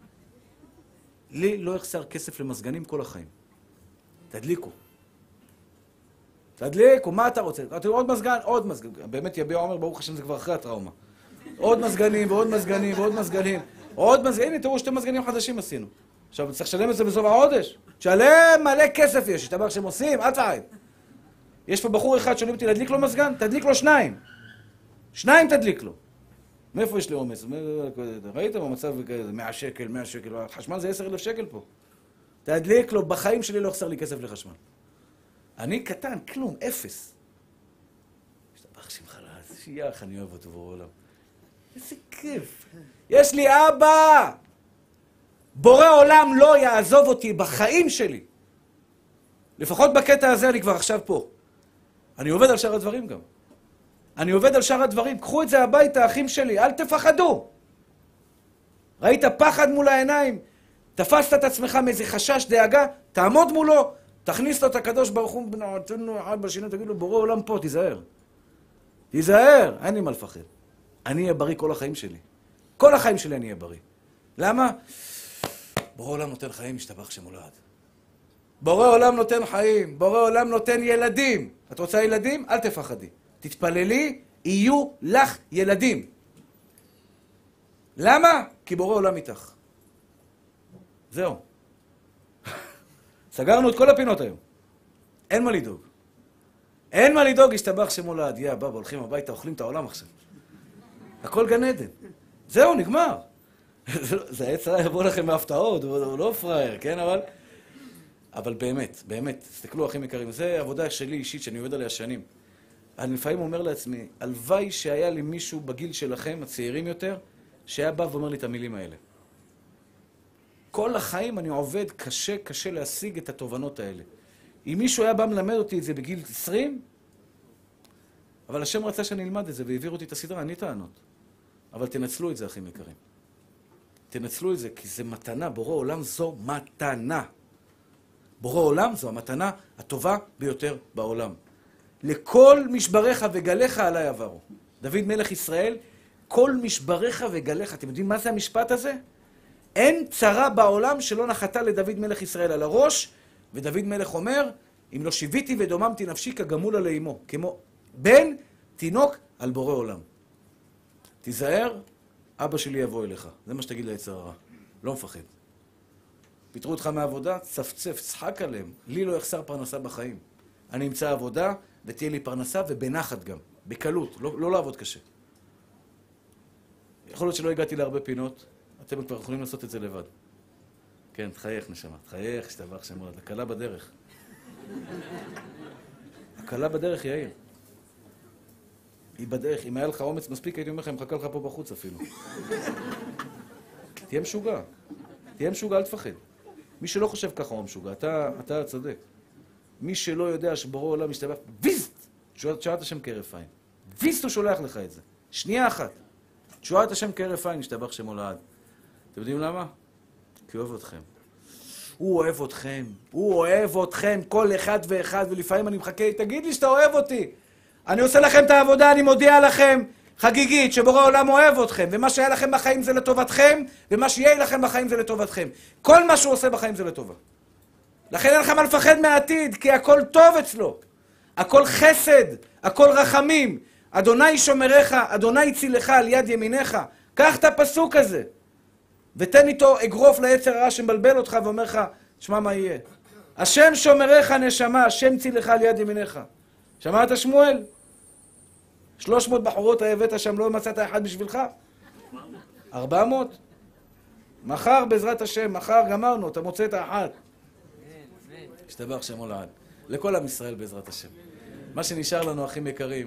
לי לא יחסר כסף למזגנים כל החיים. תדליקו. תדליקו, מה אתה רוצה? אתה עוד מזגן, עוד מזגן. באמת יביע עומר, ברוך השם, זה כבר אחרי הטראומה. עוד מזגנים, ועוד מזגנים, ועוד מזגנים. עוד מזגנים, הנה, תראו, שתי מזגנים חדשים עשינו. עכשיו, צריך לשלם את זה בסוף החודש. שלם, מלא כסף יש, השתבח שהם עושים, אל תעד. יש פה בחור אחד שואלים אותי, להדליק לו מזגן? תדליק לו שניים. שניים תדליק לו. מאיפה יש לי אומץ? ראית במצב כזה, מאה שקל, מאה שקל, חשמל זה עשר אלף שקל פה. תדליק לו, בחיים שלי לא יחסר לי כסף לחשמל. אני קטן, כלום, אפס. השתבח שמך לעד, שייך, אני אוהב אותו בעולם. איזה כיף. יש לי אבא! בורא עולם לא יעזוב אותי בחיים שלי. לפחות בקטע הזה אני כבר עכשיו פה. אני עובד על שאר הדברים גם. אני עובד על שאר הדברים. קחו את זה הביתה, אחים שלי, אל תפחדו. ראית פחד מול העיניים? תפסת את עצמך מאיזה חשש, דאגה, תעמוד מולו, תכניס לו את הקדוש ברוך הוא, תן לו אחד בשני, תגיד לו, בורא עולם פה, תיזהר. תיזהר, אין לי מה לפחד. אני אהיה בריא כל החיים שלי. כל החיים שלי אני אהיה בריא. למה? בורא עולם נותן חיים, משתבח שמולד. בורא עולם נותן חיים, בורא עולם נותן ילדים. את רוצה ילדים? אל תפחדי. תתפללי, יהיו לך ילדים. למה? כי בורא עולם איתך. זהו. סגרנו את כל הפינות היום. אין מה לדאוג. אין מה לדאוג, השתבח שמולד. יא, בבא, הולכים הביתה, אוכלים את העולם עכשיו. הכל גן עדן. זהו, נגמר. זה העץ רע יבוא לכם מהפתעות, הוא לא פראייר, כן? אבל... אבל באמת, באמת, תסתכלו אחים יקרים, זו עבודה שלי אישית שאני עובד עליה שנים. אני לפעמים אומר לעצמי, הלוואי שהיה לי מישהו בגיל שלכם, הצעירים יותר, שהיה בא ואומר לי את המילים האלה. כל החיים אני עובד קשה, קשה להשיג את התובנות האלה. אם מישהו היה בא מלמד אותי את זה בגיל עשרים, אבל השם רצה שאני אלמד את זה והעביר אותי את הסדרה, אני טענות. אבל תנצלו את זה, אחים יקרים. תנצלו את זה, כי זה מתנה. בורא עולם זו מתנה. בורא עולם זו המתנה הטובה ביותר בעולם. לכל משבריך וגליך עליי עברו. דוד מלך ישראל, כל משבריך וגליך. אתם יודעים מה זה המשפט הזה? אין צרה בעולם שלא נחתה לדוד מלך ישראל על הראש, ודוד מלך אומר, אם לא שיוויתי ודוממתי נפשי כגמול על אימו, כמו בן תינוק על בורא עולם. תיזהר, אבא שלי יבוא אליך. זה מה שתגיד ליצר הרע. לא מפחד. פיתרו אותך מהעבודה, צפצף, צחק עליהם. לי לא יחסר פרנסה בחיים. אני אמצא עבודה ותהיה לי פרנסה ובנחת גם. בקלות, לא, לא לעבוד קשה. יכול להיות שלא הגעתי להרבה פינות, אתם כבר יכולים לעשות את זה לבד. כן, תחייך נשמה, תחייך, שתבח שם עוד. הקלה בדרך. הקלה בדרך, יאיר. היא בדרך, אם היה לך אומץ מספיק, הייתי אומר לך, מחכה לך פה בחוץ אפילו. תהיה משוגע. תהיה משוגע, אל תפחד. מי שלא חושב ככה הוא משוגע, אתה, אתה צודק. מי שלא יודע שבורא עולם משתבח, ויסט! תשועת השם כהרף עין. ויסט הוא שולח לך את זה. שנייה אחת. תשועת השם כהרף עין, משתבח שמו לעד. אתם יודעים למה? כי הוא אוהב אתכם. הוא אוהב אתכם. הוא אוהב אתכם, כל אחד ואחד, ולפעמים אני מחכה, תגיד לי שאתה אוהב אותי. אני עושה לכם את העבודה, אני מודיע לכם, חגיגית, שבורא עולם אוהב אתכם, ומה שהיה לכם בחיים זה לטובתכם, ומה שיהיה לכם בחיים זה לטובתכם. כל מה שהוא עושה בחיים זה לטובה. לכן אין לכם מה לפחד מהעתיד, כי הכל טוב אצלו. הכל חסד, הכל רחמים. אדוני שומרך, אדוני צילך על יד ימיניך. קח את הפסוק הזה, ותן איתו אגרוף ליצר הרע שמבלבל אותך ואומר לך, שמע מה יהיה. השם שומרך נשמה, השם צילך על יד ימיניך. שמעת שמואל? שלוש מאות בחורות הבאת שם, לא מצאת אחד בשבילך? ארבע מאות? מחר בעזרת השם, מחר גמרנו, אתה מוצא את האחת. השתבח שמו לעד. לכל עם ישראל בעזרת השם. מה שנשאר לנו, אחים יקרים,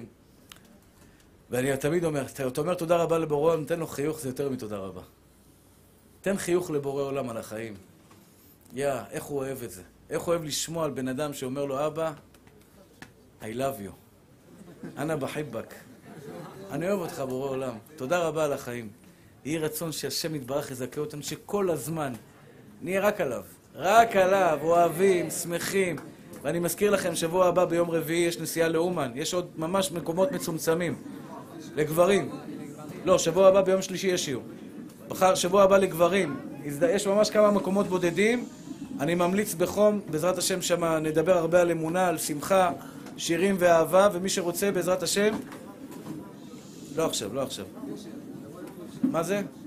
ואני תמיד אומר, אתה אומר תודה רבה לבורא עולם, תן לו חיוך, זה יותר מתודה רבה. תן חיוך לבורא עולם על החיים. יא, איך הוא אוהב את זה? איך הוא אוהב לשמוע על בן אדם שאומר לו, אבא, I love you. אנא בחיבק. אני אוהב אותך בורא עולם. תודה רבה על החיים. יהי רצון שהשם יתברך יזכה אותנו, שכל הזמן נהיה רק עליו. רק עליו, אוהבים, שמחים. ואני מזכיר לכם, שבוע הבא ביום רביעי יש נסיעה לאומן. יש עוד ממש מקומות מצומצמים. לגברים. לא, שבוע הבא ביום שלישי יש שיעור. בחר שבוע הבא לגברים. יש ממש כמה מקומות בודדים. אני ממליץ בחום, בעזרת השם שמה נדבר הרבה על אמונה, על שמחה, שירים ואהבה, ומי שרוצה בעזרת השם... לא עכשיו, לא עכשיו. מה זה?